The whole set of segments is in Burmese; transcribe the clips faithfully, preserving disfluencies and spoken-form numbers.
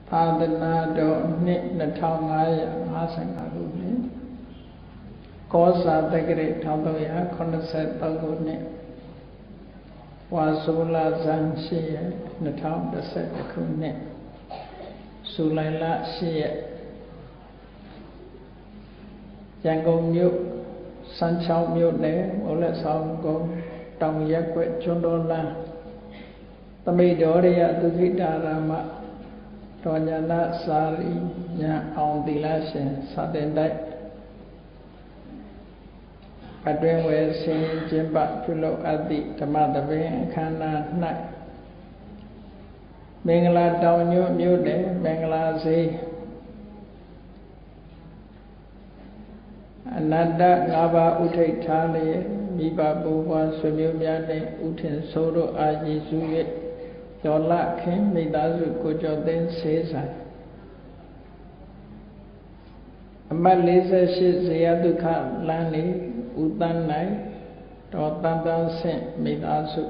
သာသနာတော်နှစ်နှစ်ထောင်ငါးရာငါးဆယ်ငါခုနှစ်ကောဇာတက္ကရာတစ်ထောင်သုံးရာခုနှစ်ဆယ်သုံးခုနှစ်ဝါဆိုလဇန်ရှစ်ရက်နှစ်ထောင်တစ်ဆယ်တစ်ခုနှစ်ဇူလိုင်လရှစ်ရက်ရန်ကုန်မြို့စမ်းချောင်းမြို့နယ်မိုးလက်ဆောင်ကုန်းတောင်ရက်ွက်ကျွန်းတော်လန်းသမိတ်တော်ရသုခိတာရမတော်ညာနာစာရီညာအောင်သီလရှင်စာတင်တိုက်အတွင်ဝယ်ဆင်းကျင်းပပြုလုပ်အပ်သည့်ဓမ္မသဘင်အခမ်းအနား၌မင်္ဂလာတောင်ညွတ်မြို့နယ်မင်္ဂလာစေအနန္တငါးပါးဥထိတ်ထားလျက်မိဘဘိုးဘွားဆွေမျိုးများနှင့်ဥထင်ဆိုးတို့အားရည်စူး၍ကျော်လခင်မိသားစုကိုကျော်သိန်းဆေးဆိုင်အမတ်လေးဆယ်ရှစ်ဇေယဒုက္ခလမ်းနေဥတန်းနိုင်တော်တန်တန်းဆင့်မိသားစု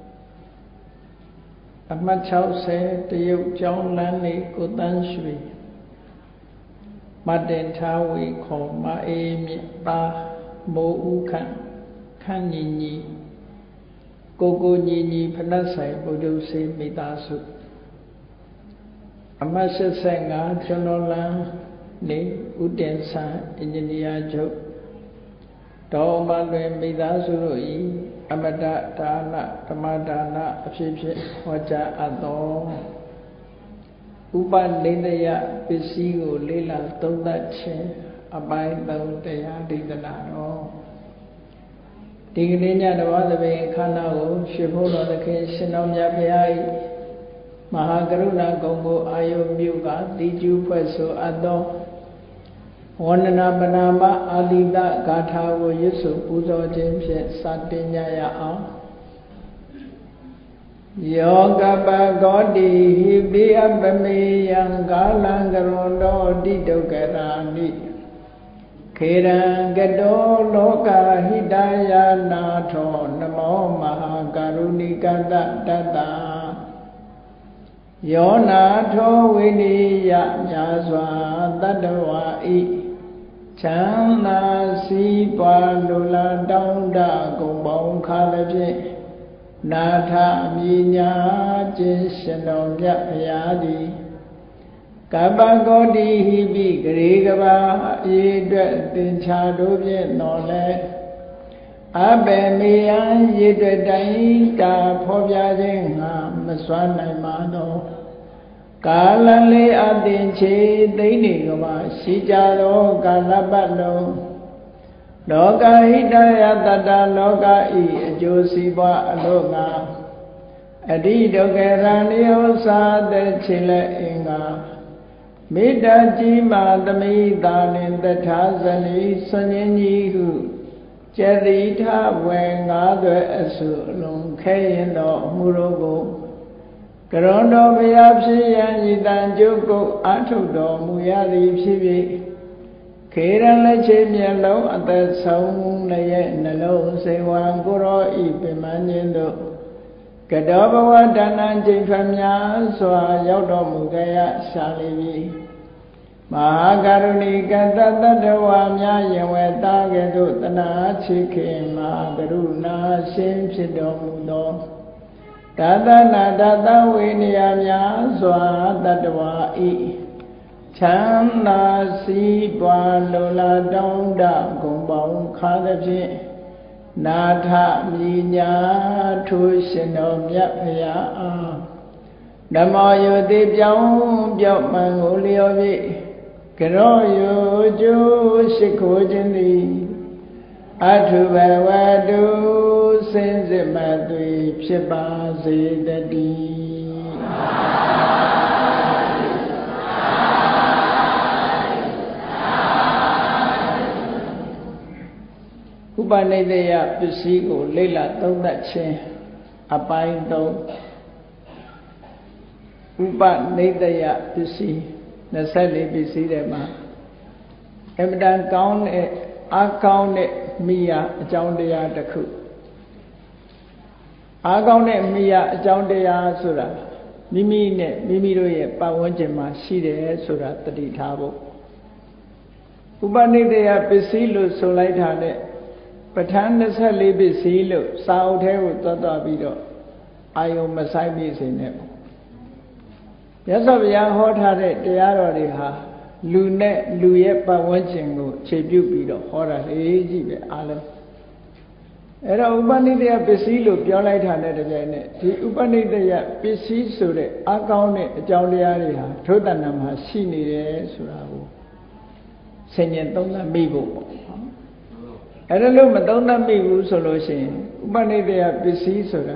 အမတ်၆၀တရုတ်ကျောင်းလမ်းနေကိုတန်းရွှေမတ်တင်ထားဝေခေါ်မအေးမြင့်ပါမိုးဥခန့်ခန့်ညီညီကိုကိုညီညီဖနက်ဆိုင်ဗုဒ္ဓဆေးမိသားစုအမတ်၈၅ကျွန်းတော်လမ်းနေဥတင်ဆန်းအင်ဂျင်နီယာချုပ်တော်မလွင်မိသားစုတို့၏အမတဒါနဓမ္မဒါနအဖြစ်ဖြင့်ဟောကြားအပ်သောဥပနိဒယပစ္စည်းကိုလေးလာသုံးသပ်ခြင်းအပိုင်းသုံးတရားဒေသနာတော်ဒီကနေ့ညတဘာသဘင်ခန္ဓာကိုရွှေဘုန်းတော်သခင်ရှင်တော်မြတ်ဘုရား၏မဟာကရုဏာဂုဏ်ကိုအာယုပြုကတိကျူဖွဲ့ဆိုအပ်သောဝန္ဒနာပနာမအာတိတဂါထာကိုရွတ်ဆိုပူဇော်ခြင်းဖြင့်စတင်ကြရအောင်ယောကပဂောတိဟိပိအပမေယံကာလံကရွန်တောတိဒုက္ခရာနိခေရံကတောလောကဟိတယာနာထောနမောမဟာကရုဏိကတတတ္တယောနာထောဝိနိယမြာစွာတတ္တဝါဤချမ်းသာစီးပွားလူလာတောင်းတဂုံပေါင်းခါလည်းဖြင့်နာထမြညာခြင်းရှင်တော်မြတ်ဘုရားသည်ကပ္ပဂောတိဟိပိဂရေကဘာအေအတွက်သင်္ချာတို့ဖြင့်တော်လဲအဘေမေယံရေအတွက်တိုင်းတာဖော်ပြခြင်းငါမစွမ်းနိုင်ပါသောကာလလေးအတင်ချေသိမ့်နေကမှာရှိကြသောကာလပတ်လုံးလောကဟိတယတတ္တလောကဤအကျိုးစီးပွားအလို့ငါအတိဒုက္ခရဏိဥ္စာတဲ့ချေလက်အင်္ဂါမေတ္တာကြီးမာသမိတာနှင့်တထာဇနီဆွန်ញင်းကြီးဟုကျတိထဝေငါးသွဲအစုအလုံးခဲရင်တော်အမှုတို့ကိုကရွန်တော်ဘုရားဖြစ်ရန်ဤတန်ကျုပ်ကိုအာထုတ်တော်မူရသည်ဖြစ်၍ခေရန်လက်ချေမျက်လုံးအသက်ဆုံးလည်းရဲ့နှလုံးစိတ်ဝံကိုရောဤပင်မခြင်းတို့ကတောဘဝဒါနံချိန်ထွများစွာရောက်တော်မူကြရရှာလိပြီမဟာကရုဏီကတတတ္တဝါများယင်ဝဲတာကဲ့သို့တနာချိခင်မဟာကရုဏာရှင်ဖြစ်တော်မူသောတသနာတသဝိနည်းများစွာတတ္တဝါဤချမ်းသာစီးပွားလိုလားတောင်းတဂုံပေါင်းခါသဖြင့်နာထမြညာထိုးရှင်တော်မြတ်ဖရာအားဓမ္မယောတိပြောင်းပြောက်မှန်ကိုလျော်ဖြင့်ကရောယောကျိုးရှိခိုးခြင်းသည်အထုဘဝတုစင်စစ်မသွေဖြစ်ပါစေတည်းဥပနိဒေယပစ္စည်းကိုလေ့လာသုံးသပ်ခြင်းအပိုင်းသုံးဥပနိဒေယပစ္စည်းနှစ်ဆယ်လေးပစ္စည်းတွေမှာအမတန်ကောင်းတဲ့အကောင်းတဲ့မိယာအကြောင်းတရားတစ်ခုအကောင်းတဲ့မိယာအကြောင်းတရားဆိုတာမိမိနဲ့မိမိတို့ရဲ့ပတ်ဝန်းကျင်မှာရှိတယ်ဆိုတာတတိထားဖို့ဥပနိဒေယပစ္စည်းလို့ဆိုလိုက်တာနဲ့ပဋ္ဌာန်းtwenty-fourပစ္စည်းလို့စာအုပ်ထဲကိုသွားသွားပြီးတော့အာယုံမဆိုင်ပြီစေနဲ့ပေါ့မြတ်စွာဘုရားဟောထားတဲ့တရားတော်တွေဟာလူနဲ့လူရဲ့ပတ်ဝန်းကျင်ကိုခြေပြုပြီးတော့ဟောတာလေကြီးပဲအားလုံးအဲ့တော့ဥပနိဒေယပစ္စည်းလို့ပြောလိုက်တာနဲ့တကယ်နဲ့ဒီဥပနိဒေယပစ္စည်းဆိုတဲ့အကောင်းတဲ့အကြောင်းတရားတွေဟာထိုတဏ္ဍာမှာရှိနေတယ်ဆိုတာကိုဆင်ញင်သုံးသပ်မိဖို့ပေါ့အဲ့ဒါလို့မသုံးသပ်မိဘူးဆိုလို့ရှိရင်ဥပနိဒေယပစ္စည်းဆိုတာ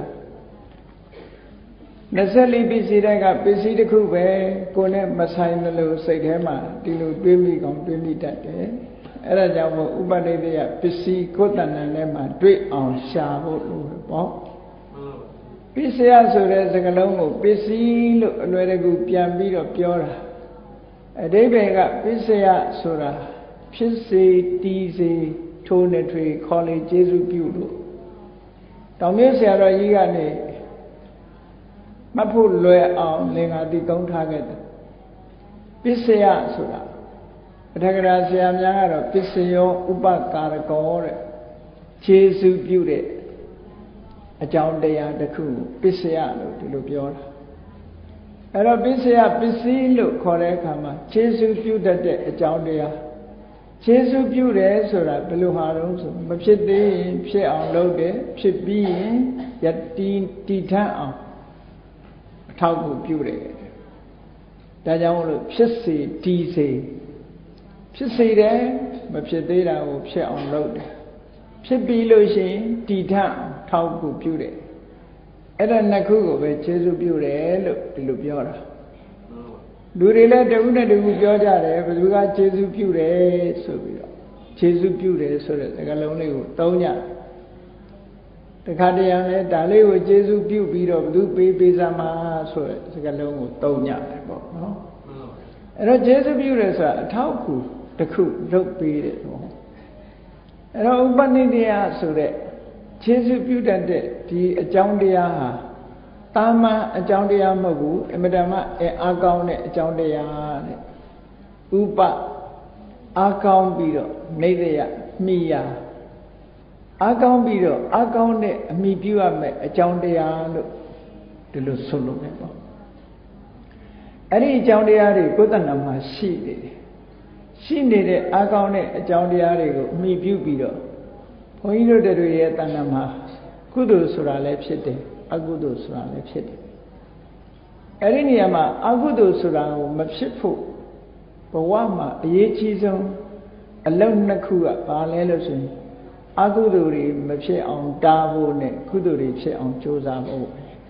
twenty-fourပစ္စည်းတွေကပစ္စည်းတစ်ခုပဲကိုယ်နဲ့မဆိုင်လို့စိတ်ထဲမှာဒီလိုတွေးမိကောင်းတွေးမိတတ်တယ်အဲ့ဒါကြောင့်မို့ဥပနိဒေယပစ္စည်းကိုယ်တဏ္ဍာထဲမှာတွေ့အောင်ရှာဖို့လို့ပေါ့ပစ္စယဆိုတဲ့စကားလုံးကိုပစ္စည်းလို့အလွယ်တကူပြန်ပြီးတော့ပြောတာအဓိပ္ပာယ်ကပစ္စယဆိုတာဖြစ်စေတည်စေထိုးနေထွေခေါ်လေကျေစုပြုလို့တောင်မြတ်ဆရာတော်ကြီးကနေမဖို့လွယ်အောင်လင်္ကာတိကုန်းထားခဲ့တယ်ပစ္စယဆိုတာပထကရာဆရာများကတော့ပစ္စယောဥပကာရကောတဲ့ခြေစုပြုတဲ့အကြောင်းတရားတစ်ခုပစ္စယလို့ဒီလိုပြောတာအဲ့တော့ပစ္စယပစ္စည်းလို့ခေါ်တဲ့အခါမှာခြေစုပြုတတ်တဲ့အကြောင်းတရားခြေစုပြုတယ်ဆိုတာဘယ်လိုဟာတော့ဆိုမဖြစ်သေးရင်ဖြစ်အောင်လုပ်တယ်ဖြစ်ပြီးရင်ယတိတိထမ်းအောင်အထောက်အကူပြုတယ်ဒါကြောင့်လို့ဖြစ်စေတည်စေဖြစ်စေတယ်မဖြစ်သေးတာကိုဖြစ်အောင်လုပ်တယ်ဖြစ်ပြီးလို့ရှိရင်တည်ထမ်းအောင်ထောက်အကူပြုတယ်အဲ့ဒါနှစ်ခုကိုပဲခြေစုပြုတယ်လို့ဒီလိုပြောတာလူတွေလည်းတဦးနဲ့တဦးပြောကြတယ်ဘယ်သူကခြေစုပြုတယ်ဆိုပြီးတော့ခြေစုပြုတယ်ဆိုတဲ့စကားလုံးလေးကိုသုံးကြတခါတရံလဲဒါလေးကိုခြေစုပြုပြီးတော့ဘယ်သူပေးပေးစမ်းမှာဆိုတဲ့စကားလုံးကိုသုံးကြတယ်ပေါ့နော်အဲ့တော့ခြေစုပြုတယ်ဆိုတာအထောက်အကူတစ်ခုလုပ်ပေးတယ်ပေါ့အဲ့တော့ဥပနိဒေယဆိုတဲ့ခြေစုပြုတတ်တဲ့ဒီအကြောင်းတရားဟာတာမန်အကြောင်းတရားမဟုတ်ဘူးအမတမအားကောင်းတဲ့အကြောင်းတရားတဲ့ဥပအားကောင်းပြီးတော့နေတရမိယာအားကောင်းပြီးတော့အားကောင်းတဲ့အမိပြုရမယ်အကြောင်းတရားလို့ဒီလိုဆိုလို့ပဲပေါ့အဲ့ဒီအကြောင်းတရားတွေကိုယ်တဏ္ဍာမှာရှိနေတယ်ရှိနေတဲ့အားကောင်းတဲ့အကြောင်းတရားတွေကိုအမိပြုပြီးတော့ဘုန်းကြီးတို့တွေရဲ့တဏ္ဍာမှာကုသိုလ်ဆိုတာလည်းဖြစ်တယ်အကုသိုလ်ဆိုတာလည်းဖြစ်တယ်အဲ့ဒီနေရာမှာအကုသိုလ်ဆိုတာကိုမဖြစ်ဖို့ဘဝမှာအရေးကြီးဆုံးအလုံးနှစ်ခုကဘာလဲလို့ဆိုရင်အကုသိုလ်တွေမဖြစ်အောင်တားဖို့နဲ့ကုသိုလ်တွေဖြစ်အောင်ကြိုးစားဖို့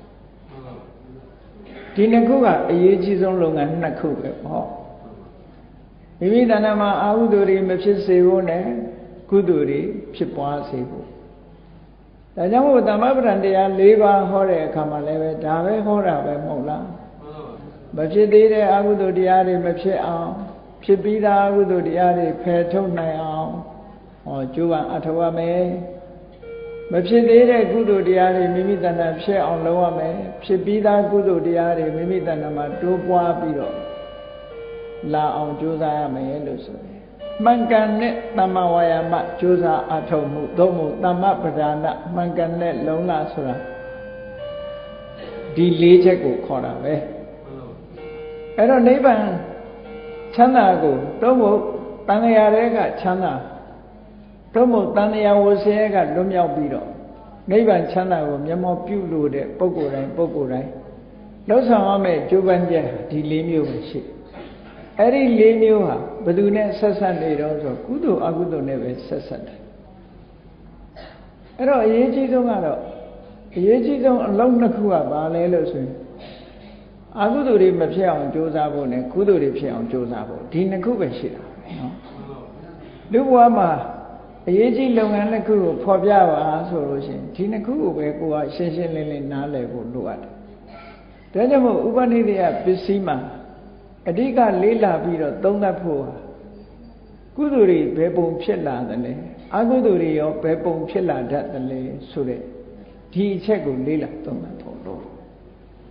ဒီနှစ်ခုကအရေးကြီးဆုံးလုပ်ငန်းနှစ်ခုပဲပေါ့မိမိတဏ္ဍာမှာအကုသိုလ်တွေမဖြစ်စေဖို့နဲ့ကုသိုလ်တွေဖြစ်ပွားစေဖို့ဒါကြောင့်မို့သမ္မာပဋ္ဌာန်တရား၄ပါးဟောတဲ့အခါမှာလည်းပဲဒါပဲဟောတာပဲမဟုတ်လားမဖြစ်သေးတဲ့အကုသိုလ်တရားတွေမဖြစ်အောင်ဖြစ်ပြီးသားအကုသိုလ်တရားတွေဖယ်ထုတ်နိုင်အောင်ဟောကြိုးပမ်းအထောက်ရမယ်မဖြစ်သေးတဲ့ကုသိုလ်တရားတွေမိမိတဏ္ဍာဖြစ်အောင်လုပ်ရမယ်ဖြစ်ပြီးသားကုသိုလ်တရားတွေမိမိတဏ္ဍာမှာတိုးပွားပြီးတော့လာအောင်ကြိုးစားရမယ်လို့ဆိုတယ်မှန်ကန်တဲ့သမ္မာဝါယာမကြိုးစားအထောက်မှုသို့မဟုတ်သမ္မာပဓာနမှန်ကန်တဲ့လုံလဆိုတာဒီလေးချက်ကိုခေါ်တာပဲအဲ့တော့နိဗ္ဗာန်ချမ်းသာကိုသို့မဟုတ်တဏှာတွေကချမ်းသာသို့မဟုတ်တဏှာဝဆဲကလွတ်မြောက်ပြီးတော့နိဗ္ဗာန်ချမ်းသာကိုမျက်မှောက်ပြုလို့တဲ့ပုဂ္ဂိုလ်တိုင်းပုဂ္ဂိုလ်တိုင်းလောက်ဆောင်ရမယ့်ကြိုးပမ်းချက်ဒီလေးမျိုးပဲရှိအဲ့ဒီလေးမျိုးဟာဘယ်သူနဲ့ဆက်ဆက်နေတော့ဆိုကုသိုလ်အကုသိုလ်နဲ့ပဲဆက်ဆက်တယ်အဲ့တော့အရေးကြီးဆုံးကတော့အရေးကြီးဆုံးအလုံးနှစ်ခုကဘာလဲလို့ဆိုရင်အကုသိုလ်တွေမဖြစ်အောင်ကြိုးစားဖို့နဲ့ကုသိုလ်တွေဖြစ်အောင်ကြိုးစားဖို့ဒီနှစ်ခုပဲရှိတာနော်လူဘဝမှာအရေးကြီးလုပ်ငန်းနှစ်ခုကိုဖော်ပြပါဆိုလို့ရှိရင်ဒီနှစ်ခုကိုပဲကိုယ်ကရှင်းရှင်းလင်းလင်းနားလည်ဖို့လိုအပ်တယ်ဒါကြောင့်မို့ဥပနိဒေယပစ္စည်းမှာအဓိကလေးလာပြီးတော့သုံးသပ်ဖို့ကုသိုလ်တွေဘယ်ပုံဖြစ်လာတယ်လဲအကုသိုလ်တွေရောဘယ်ပုံဖြစ်လာတတ်တယ်လဲဆိုတဲ့ဒီအချက်ကိုလေးလာသုံးသပ်ဖို့လို့ကု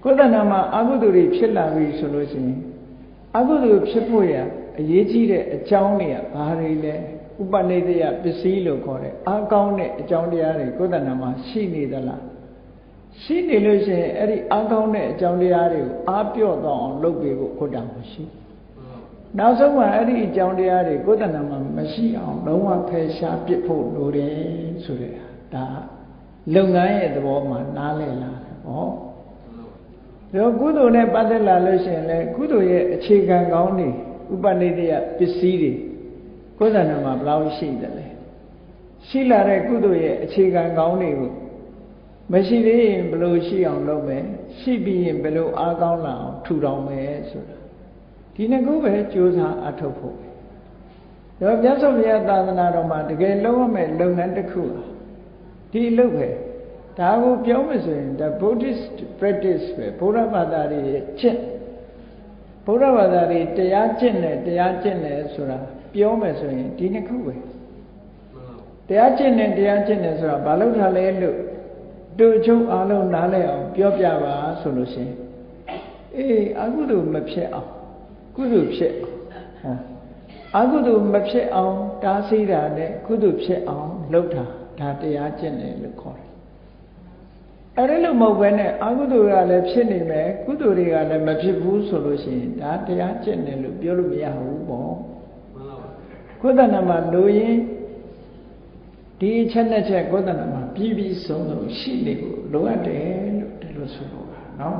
ကိုယ်တဏ္ဍာမှာအကုသိုလ်တွေဖြစ်လာပြီဆိုလို့ရှိရင်အကုသိုလ်ဖြစ်ဖို့ရအရေးကြီးတဲ့အကြောင်းတွေကဘာတွေလဲဥပနိဒေယပစ္စည်းလို့ခေါ်တယ်အကောင်းတဲ့အကြောင်းတရားတွေကိုယ်တဏ္ဍာမှာရှိနေသလားရှိနေလို့ရှိရင်အဲ့ဒီအကောင်းတဲ့အကြောင်းတရားတွေကိုအားပြော့တော့အောင်လုပ်ပေးဖို့ကိုယ်တဏ္ဍာမရှိနောက်ဆုံးမှာအဲ့ဒီအကြောင်းတရားတွေကိုယ်တဏ္ဍာမှာမရှိအောင်လုံးဝဖယ်ရှားပစ်ဖို့လိုတယ်ဆိုတဲ့ဒါလုပ်ငန်းရဲ့သဘောမှာနားလည်လာတယ်ဟောဒါကုသိုလ်နဲ့ပတ်သက်လာလို့ရှိရင်လေကုသိုလ်ရဲ့အခြေခံကောင်းတွေဥပနိဒေယပစ္စည်းတွေကိုယ်တဏ္ဍာမှာဘယ်လောက်ရှိတယ်လဲရှိလာတဲ့ကုသိုလ်ရဲ့အခြေခံကောင်းတွေကိုမရှိသေးရင်ဘယ်လိုရှိအောင်လုပ်မယ်ရှိပြီးရင်ဘယ်လိုအားကောင်းလာအောင်ထူထောင်မယ်ဆိုတာဒီနှစ်ခုပဲကြိုးစားအထောက်ဖို့ဒါမြတ်စွာဘုရားသာသနာတော်မှာတကယ်လုံးဝမဲ့လုပ်ငန်းတစ်ခုဒီလုပ်ပဲဒါကိုပြောမယ်ဆိုရင်ဒါ Buddhist practice ပဲဘုရားဘာသာတွေရဲ့ကျင့်ဘုရားဘာသာတွေတရားကျင့်တယ်တရားကျင့်တယ်ဆိုတာပြောမယ်ဆိုရင်ဒီနှစ်ခုပဲတရားကျင့်တယ်တရားကျင့်တယ်ဆိုတာဘာလို့ထားလဲလို့တို့ချုပ်အားလုံးနားလည်အောင်ပြောပြပါဆိုလို့ရှိရင်အေးအကုသိုလ်မဖြစ်အောင်ကုသိုလ်ဖြစ်အောင်အကုသိုလ်မဖြစ်အောင်တားဆီးတာနဲ့ကုသိုလ်ဖြစ်အောင်လုပ်တာဒါတရားကျင့်တယ်လို့ခေါ်တယ်အဲ့ဒါလို့မဟုတ်ဘဲနဲ့အကုသိုလ်ကလည်းဖြစ်နေမယ်ကုသိုလ်တွေကလည်းမဖြစ်ဘူးဆိုလို့ရှိရင်ဒါတရားကျင့်တယ်လို့ပြောလို့မရဘူးပေါ့ကိုယ်တဏ္ဍာမှာလိုရင်ဒီအချက်နဲ့ချက်ကိုယ်တဏ္ဍာမှာပြီးပြီးဆုံးဆုံးရှိနေဖို့လိုအပ်တယ်လို့ဒီလိုဆိုလို့ပါနော်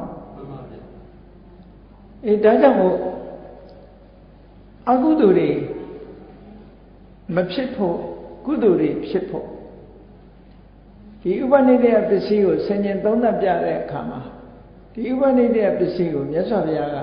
အဲဒါကြောင့်မို့အကုသိုလ်တွေမဖြစ်ဖို့ကုသိုလ်တွေဖြစ်ဖို့ဒီဥပနိဒေယပစ္စည်းကိုဆင်ញင်သုံးသပ်ပြတဲ့အခါမှာဒီဥပနိဒေယပစ္စည်းကိုမြတ်စွာဘုရားက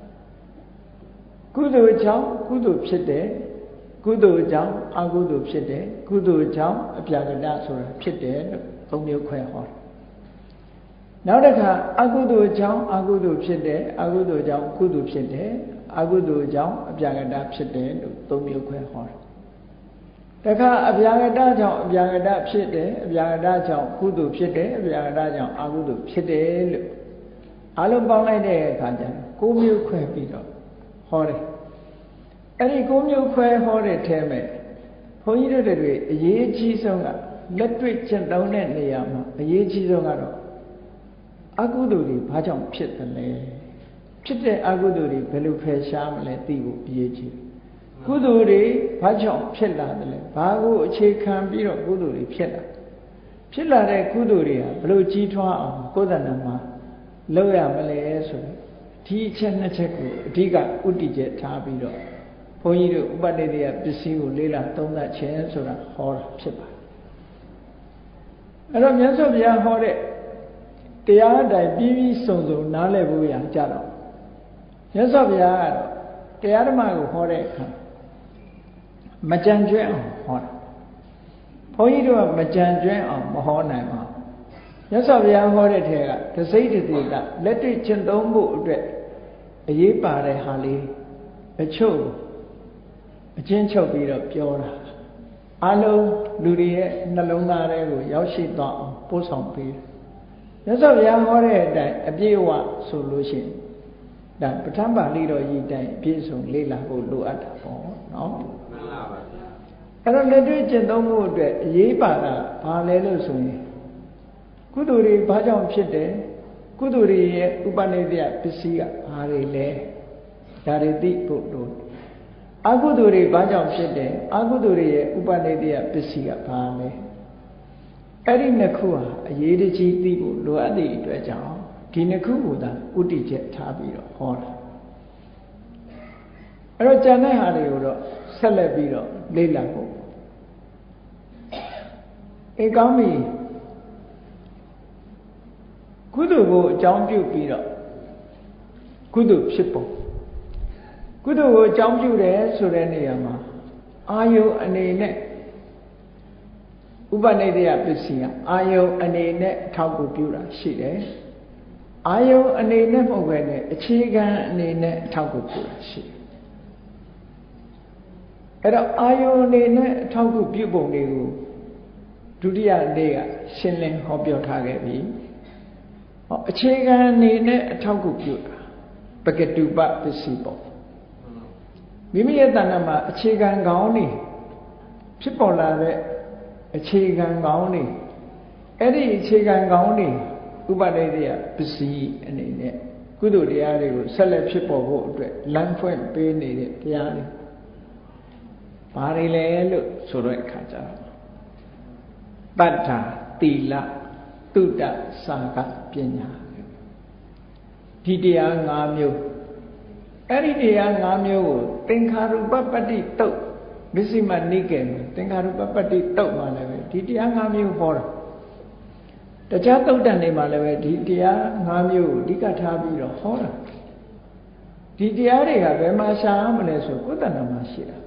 ကုသိုလ်ကြောင့်ကုသိုလ်ဖြစ်တယ်ကုသိုလ်ကြောင့်အကုသိုလ်ဖြစ်တယ်ကုသိုလ်ကြောင့်အပြာကတဆိုတာဖြစ်တယ်လို့သုံးမျိုးခွဲဟောတယ်နောက်တစ်ခါအကုသိုလ်ကြောင့်အကုသိုလ်ဖြစ်တယ်အကုသိုလ်ကြောင့်ကုသိုလ်ဖြစ်တယ်အကုသိုလ်ကြောင့်အပြာကတဖြစ်တယ်လို့သုံးမျိုးခွဲဟောတယ်တခါအပြာကတကြောင့်အပြာကတဖြစ်တယ်အပြာကတကြောင့်ကုသိုလ်ဖြစ်တယ်အပြာကတကြောင့်အကုသိုလ်ဖြစ်တယ်လို့အလုံးပေါင်းလိုက်တဲ့အခါကျရင်ကိုးမျိုးခွဲပြီးတော့ဟောတယ်အဲ့ဒီကိုးမျိုးခွဲဟောတဲ့ထဲမှာဘုန်းကြီးတို့တွေအရေးကြီးဆုံးကလက်တွေ့ကျင့်သုံးတဲ့နေရာမှာအရေးကြီးဆုံးကတော့အကုသိုလ်တွေဘာကြောင့်ဖြစ်တယ်လဲဖြစ်တဲ့အကုသိုလ်တွေဘယ်လိုဖယ်ရှားမလဲသိဖို့အရေးကြီးကုသိုလ်တွေဘာကြောင့်ဖြစ်လာတယ်လဲဘာကိုအခြေခံပြီးတော့ကုသိုလ်တွေဖြစ်လာဖြစ်လာတဲ့ကုသိုလ်တွေကဘယ်လိုကြီးထွားအောင်ကိုယ်တဏ္ဍာမှာလုပ်ရမလဲဆိုတော့ဒီအချက်နှစ်ချက်ကိုအဓိကဥတည်ချက်ထားပြီးတော့ဘုန်းကြီးတို့ဥပနိဒေယပစ္စည်းကိုလေးလာသုံးသပ်ခြင်းဆိုတာဟောတာဖြစ်ပါတယ်အဲ့တော့မြတ်စွာဘုရားဟောတဲ့တရားအတိုင်းပြီးပြီးစုံစုံနားလည်ဖို့ရကြတော့မြတ်စွာဘုရားကတော့တရားဓမ္မကိုဟောတဲ့အခါမကြံကျွဲအောင်ဟောတာဘုန်းကြီးတို့ကမကြံကျွဲအောင်မဟောနိုင်ပါဘူးမြတ်စွာဘုရားဟောတဲ့ထဲကတစိမ့်တတိကလက်တွေ့ကျင့်သုံးဖို့အတွက်အရေးပါတဲ့ဟာလေးအချုပ်အချင်းချုပ်ပြီးတော့ပြောတာအလုံးလူတွေရဲ့နှလုံးသားထဲကိုရောက်ရှိသွားအောင်ပို့ဆောင်ပေးတယ်မြတ်စွာဘုရားဟောတဲ့အတိုင်းအပြည့်အဝဆိုလို့ရှိရင်ဒါပဋ္ဌာန်းပါဠိတော်ကြီးတိုင်းအပြည့်စုံလေ့လာဖို့လိုအပ်တာပေါ့နော်မှန်ပါပါအဲ့တော့လက်တွေ့ကျင့်သုံးဖို့အတွက်အရေးပါတာဘာလဲလို့ဆိုရင်ကုသိုလ်တွေဘာကြောင့်ဖြစ်တယ်ကုသိုလ်တွေရဲ့ဥပနိဒေယပစ္စည်းကဘာတွေလဲဒါတွေသိဖို့လိုအကုသိုလ်တွေဘာကြောင့်ဖြစ်တယ်အကုသိုလ်တွေရဲ့ဥပနိဒေယပစ္စည်းကဘာလဲအဲ့ဒီနှစ်ခုဟာအရေးတကြီးသိဖို့လိုအပ်တဲ့အတွက်ကြောင့်ဒီနှစ်ခုကိုသာဥတည်ချက်ထားပြီးတော့ဟောတာအဲ့တော့ကျန်တဲ့ဟာတွေကိုတော့ဆက်လက်ပြီးတော့လေ့လာဖို့အေးကောင်းပြီကုသိုလ်ကိုအကြောင်းပြုပြီးတော့ကုသိုလ်ဖြစ်ပုံကုသိုလ်ကိုအကြောင်းပြုတယ်ဆိုတဲ့နေရာမှာအာယုအနေနဲ့ဥပနိဒေယပစ္စည်းကအာယုအနေနဲ့အထောက်အကူပြုတာရှိတယ်အာယုအနေနဲ့မဟုတ်ဘဲနဲ့အခြေခံအနေနဲ့အထောက်အကူပြုတာရှိတယ်အဲ့တော့အာယုအနေနဲ့အထောက်အကူပြုပုံတွေကိုဒုတိယနေ့ကရှင်းလင်းဟောပြောထားခဲ့ပြီအခြေခံအနေနဲ့အထောက်အကူပြုတာပကတုပပစ္စည်းပေါ့မိမိရဲ့တဏ္ဍာမှာအခြေခံကောင်းနေဖြစ်ပေါ်လာတဲ့အခြေခံကောင်းနေအဲ့ဒီအခြေခံကောင်းနေဥပဒေတွေကပစ္စည်းအနေနဲ့ကုသိုလ်တရားတွေကိုဆက်လက်ဖြစ်ပေါ်ဖို့အတွက်လမ်းဖွင့်ပေးနေတဲ့တရားတွေဘာတွေလဲလို့ဆိုတဲ့အခါကျတော့တတ္ထာတိလတုဒ္ဒစာကပညာဒီတရား၅မျိုးအဲ့ဒီတရား၅မျိုးကိုသင်္ခါရုပပတ္တိတုတ်မစ္စည်းမနိကေမှာသင်္ခါရုပပတ္တိတုတ်မှာလည်းပဲဒီတရား၅မျိုးဟောတာတခြားတုတ်တန်တွေမှာလည်းပဲဒီတရား၅မျိုးကိုအဓိကထားပြီးတော့ဟောတာဒီတရားတွေကဘယ်မှာရှားမလဲဆိုကိုယ်တဏ္ဍာမှာရှိတာ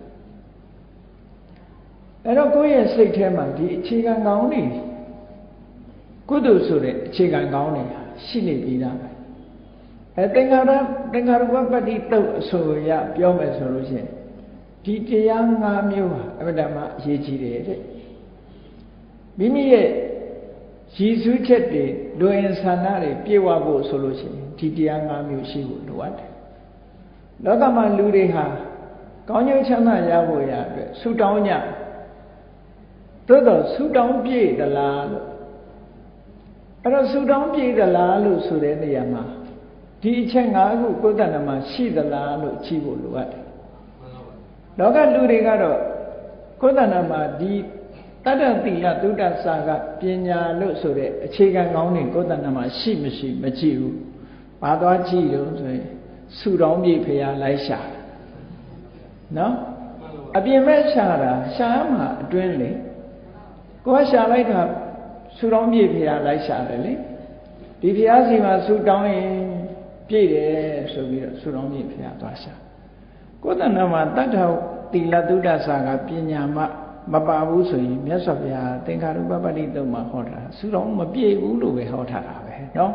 အဲ့တော့ကိုယ့်ရဲ့စိတ်ထဲမှာဒီအခြေခံကောင်းနေကုသိုလ်ဆိုတဲ့အခြေခံကောင်းနေတာရှိနေပြီးသားပဲအဲသင်္ခါရသင်္ခါရုပပတ္တိတုတ်အဆိုရပြောမယ်ဆိုလို့ရှိရင်ဒီတရား၅မျိုးဟာအမှန်တမ်းအရေးကြီးတယ်တဲ့မိမိရဲ့ရည်စူးချက်တွေလူအင်ဆန္ဒတွေပြည့်ဝဖို့ဆိုလို့ရှိရင်ဒီတရား၅မျိုးရှိဖို့လိုအပ်တယ်လောကမှာလူတွေဟာကောင်းကျိုးချမ်းသာရဖို့ရအတွက်ဆုတောင်းကြသို့တော့ဆုတောင်းပြည့်သလားလို့အဲ့တော့ဆုတောင်းပြည့်သလားလို့ဆိုတဲ့နေရာမှာဒီအချက်၅ခုကိုယ်တဏ္ဍာမှာရှိသလားလို့ကြည့်ဖို့လိုအပ်တယ်လောကလူတွေကတော့ကိုယ်တဏ္ဍာမှာဒီတတ္တတိလသုဒ္ဓစာကပညာလို့ဆိုတဲ့အခြေခံကောင်းတွေကိုယ်တဏ္ဍာမှာရှိမရှိမကြည့်ဘူး။ဘာသွားကြည့်တော့ဆိုရင်ဆုတောင်းပြည့်ဖရာလိုက်ရှာနော်အပြင်မဲ့ရှာတာရှာမှာအတွင်းလေကိုယ်ကရှာလိုက်တာဆုတောင်းပြည့်ဖရာလိုက်ရှာတယ်လေဒီဖရာစီမှာဆုတောင်းရင်ပြည့်တယ်ဆိုပြီးတော့ဆုတောင်းပြည့်ဖရာသွားရှာကိုယ်တဏ္ဍာမှာတတ္တတိလသုဒ္ဓစာကပညာမှမပါဘူးဆိုရင်မြတ်စွာဘုရားသင်္ခါရုပပတ္တိတုတ်မှာဟောတာဆုတောင်းမပြည့်ဘူးလို့ပဲဟောထားတာပဲနော်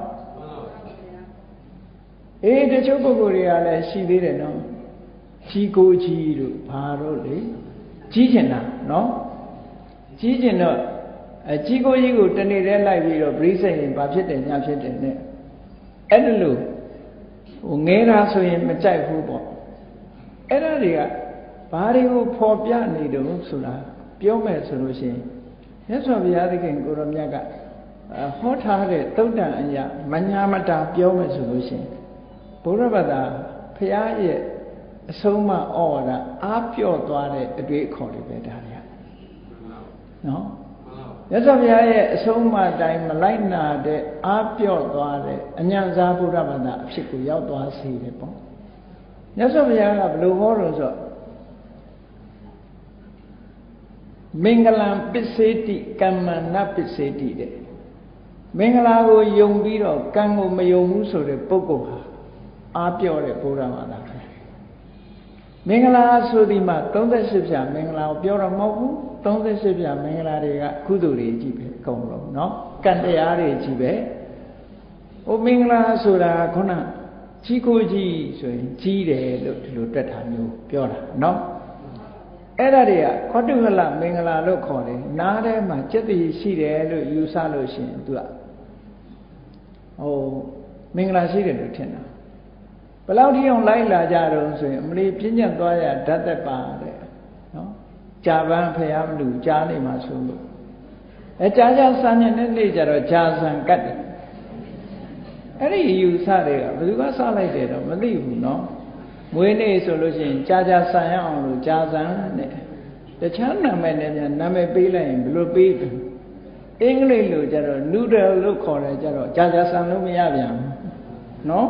အေးတချို့ပုဂ္ဂိုလ်တွေကလည်းရှိသေးတယ်နော်ကြီးကိုကြီးတို့ဘာတို့လေကြီးကျင်တာနော်ကြီးကျင်တော့အကြီးကိုကြီးကိုတနေ့တည်းလိုက်ပြီးတော့ပြိစိတ်ရင်ဘာဖြစ်တယ်ညာဖြစ်တယ်နဲ့အဲ့ဒါလို့ဟိုငဲတာဆိုရင်မကြိုက်ဘူးပေါ့အဲ့ဒါတွေကဘာတွေကိုဖော်ပြနေတုံးဆိုတာပြောမယ်ဆိုလို့ရှိရင်မြတ်စွာဘုရားသခင်ကိုရောမြတ်ကဟောထားတဲ့သုတ်တန်အရာမညာမတာပြောမယ်ဆိုလို့ရှိရင်ဘုရားဘာသာဘုရားရဲ့အဆုံးအမဩဝါဒအားပြော့သွားတဲ့အတွေ့အခေါ်တွေပဲဒါတွေကနော်မြတ်စွာဘုရားရဲ့အဆုံးအမတိုင်းမလိုက်နာတဲ့အားပြော့သွားတဲ့အညံစားဘုရားဘာသာအဖြစ်ကိုရောက်သွားစေတယ်ပေါ့မြတ်စွာဘုရားကဘယ်လိုဟောလို့ဆိုမင်္ဂလံပစ္စေတိကမ္မဏပစ္စေတိတဲ့မင်္ဂလာကိုယုံပြီးတော့ကံကိုမယုံဘူးဆိုတဲ့ပုဂ္ဂိုလ်ဟာအားပြော့တဲ့ဘုရားဘာသာပဲမင်္ဂလာဆိုဒီမှာသုံး၈ဖြာမင်္ဂလာကိုပြောတော့မဟုတ်ဘူးသုံး၈ဖြာမင်္ဂလာတွေကကုသိုလ်တွေကြီးပဲအကုန်လုံးเนาะကံတရားတွေကြီးပဲဟိုမင်္ဂလာဆိုတာခုနကြီးကိုကြီးဆိုရင်ကြီးတယ်လို့ဒီလိုတွက်တာမျိုးပြောတာเนาะအဲ့ဒါတွေကခောတုဟလမင်္ဂလာလို့ခေါ်တယ်နားထဲမှာစက်တည်ရှိတယ်လို့ယူဆလို့ရှိရင်သူကဟိုမင်္ဂလာရှိတယ်လို့ထင်တာဘယ်လောက်ထိအောင်လိုက်လာကြတော့ဆိုရင်အမလီပြင်းညက်သွားရဓာတ်သက်ပါတဲ့နော်ကြာပန်းဖျားမလူကြားနေမှာဆိုလို့အဲကြာကြာစံညက်နဲ့နေကြတော့ကြာစံကတ်တယ်အဲ့ဒီယူဆတွေကဘယ်သူကစလိုက်တယ်တော့မသိဘူးနော်မွေးနေ့ဆိုလို့ရှိရင်ကြာကြာဆန်ရအောင်လို့ကြာဆန်နဲ့တခြားနာမည်နဲ့များနာမည်ပေးလိုက်ရင်ဘယ်လိုပေးလဲအင်္ဂလိပ်လိုကျတော့ noodle လို့ခေါ်တယ်ကျတော့ကြာကြာဆန်လို့မရပြန်ဘူးနော်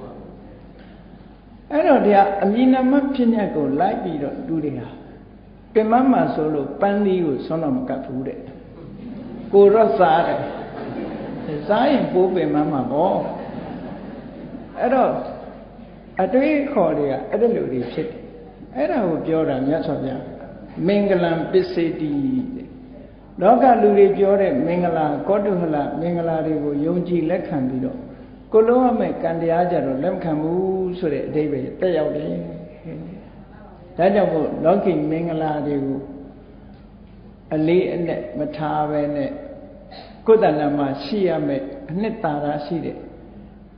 အဲ့တော့ဒီကအမည်နာမဖြစ်ညက်ကိုလိုက်ပြီးတော့တူတွေဟာပင်မမှာဆိုလို့ပန်းသီးကိုဆွမ်းတော့မကတ်ဘူးတဲ့ကိုရော့စားတယ်စားရင်ပိုးပင်မမှာပေါ့အဲ့တော့အတွေ့အခေါ်တွေကအဲ့ဒါလိုတွေဖြစ်တယ်အဲ့ဒါကိုပြောတာမြတ်စွာဘုရားမင်္ဂလံပစ္စေတိတဲ့လောကလူတွေပြောတဲ့မင်္ဂလာကောတုဟလမင်္ဂလာတွေကိုယုံကြည်လက်ခံပြီးတော့ကိုလုံးအမဲ့ကံတရားကြတော့လက်မခံဘူးဆိုတဲ့အဓိပ္ပာယ်တက်ရောက်တယ်ဒါကြောင့်မို့လောကီမင်္ဂလာတွေကိုအလေးအနက်မထားပဲနဲ့ကိုယ်တဏ္ဍာမှာရှိရမယ်အနှစ်သာရရှိတဲ့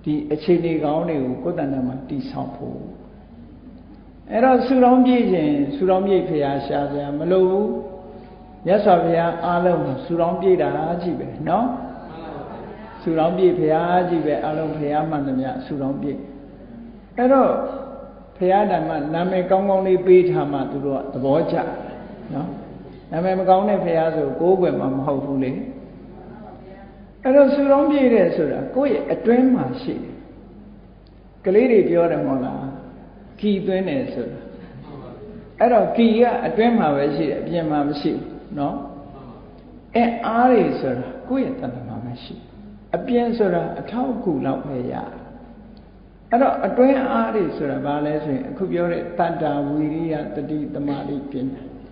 đi ở trên này gạo này có tận là mà đi sáu phố ở đó sưu long bia gì sưu long bia phải à xa ra mà lâu nhớ sao phải à alo sưu long bia đã gì vậy nó sưu long bia phải à gì vậy alo phải à mà làm gì sưu long bia ở đó phải à đàn mà nam mấy công công đi bê tham mà tụi nó tụi bỏ chả nó nam mấy công này phải à rồi cố quên mà không phụ lý ở đó sưu long bia đấy rồi có gì ở trên mà xí cái lý điပြောrằng là kỳ tuyến này rồi ở đó kỳ á ở trên mà về xí bên mà về xí nó ê á đi rồi có gì tận mà về xí ở bên rồi ở thao cụ lão về ya ở đó ở trên á đi rồi bà lấy rồi cứပြောđấy tát đà viriya tati tamari biến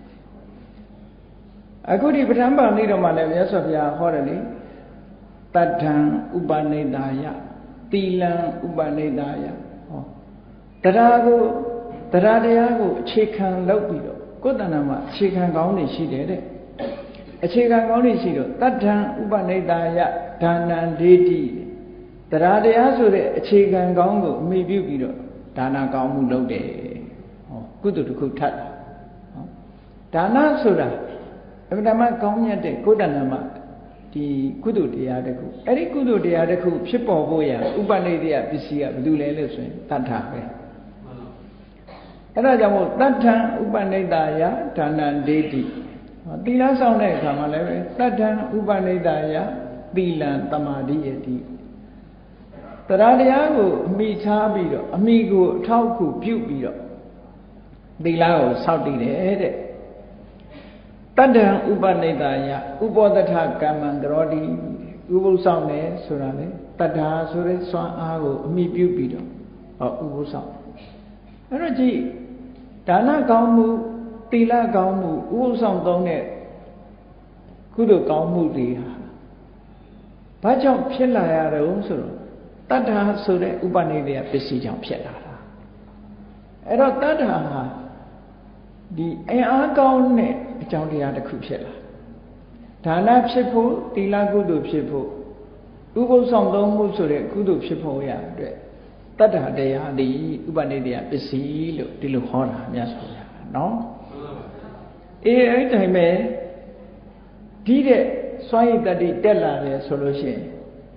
ở cái đi bắt đầu đi đâu mà lấy nhớ sao vậy hỏi đấy tát đàn upanedaya tilan upanedaya tara ko tara daya koအခြေခံလုပ်ပြီးတော့ကိုယ်တဏ္ဍာမှာအခြေခံကောင်းနေရှိတယ်တဲ့အခြေခံကောင်းနေရှိတော့တတ္ထံဥပနိဒာယဒါနံဒေတိတရားတရားဆိုတဲ့အခြေခံကောင်းကိုအမိပြုပြီးတော့ဒါနကောင်းမှုလုပ်တယ်ဟောကုသိုလ်တစ်ခုထပ်ဟောဒါနဆိုတာအမှန်တမ်းကောင်းမြတ်တဲ့ကိုယ်တဏ္ဍာမှာဒီကုသိုလ်တရားတစ်ခုအဲ့ဒီကုသိုလ်တရားတစ်ခုဖြစ်ပေါ်ဖို့ရဥပနိဒယပစ္စည်းကဘာလို့လဲလို့ဆိုရင်တတ္ထပဲအဲ့ဒါကြောင့်မို့တတ္ထံဥပနိဒာယဒါနံဒေတိသီလဆောင်တဲ့အခါမှာလည်းပဲတတ္ထံဥပနိဒာယသီလံသမာဓိယတိတရားတရားကိုအမိထားပြီးတော့အမိကိုအထောက်အကူပြုပြီးတော့သီလကိုစောင့်တည်တယ်တဲ့တတ္ထံဥပနိဒာယဥပောတထကမ္မံကရောတိဥပုသ်ဆောင်တယ်ဆိုတာလေတတ္ထာဆိုတဲ့စွမ်းအားကိုအမိပြုပြီးတော့ဟောဥပုသ်ဆောင်အဲ့တော့ကြည့်ဒါနကောင်းမှုသီလကောင်းမှုဥပုသ်ဆောင်သုံးတဲ့ကုသိုလ်ကောင်းမှုတွေဟာဘာကြောင့်ဖြစ်လာရတော့ဆိုတော့တတ္ထာဆိုတဲ့ဥပနိဒေယပစ္စည်းကြောင့်ဖြစ်လာတာအဲ့တော့တတ္ထာဟာဒီအင်အားကောင်းတဲ့အကြောင်းတရားတစ်ခုဖြစ်လာဒါနဖြစ်ဖို့သီလကုသိုလ်ဖြစ်ဖို့ဥပုသ်ဆောင်သုံးမှုဆိုတဲ့ကုသိုလ်ဖြစ်ဖို့ရအတွက်တတ္ထာတရားဒီဥပနိဒေယပစ္စည်းလို့ဒီလိုဟောတာမြတ်စွာဘုရားနော်အေးအဲ့တိုင်းပဲဒီတဲ့စွမ်းရည်တတိတက်လာတယ်ဆိုလို့ရှိရင်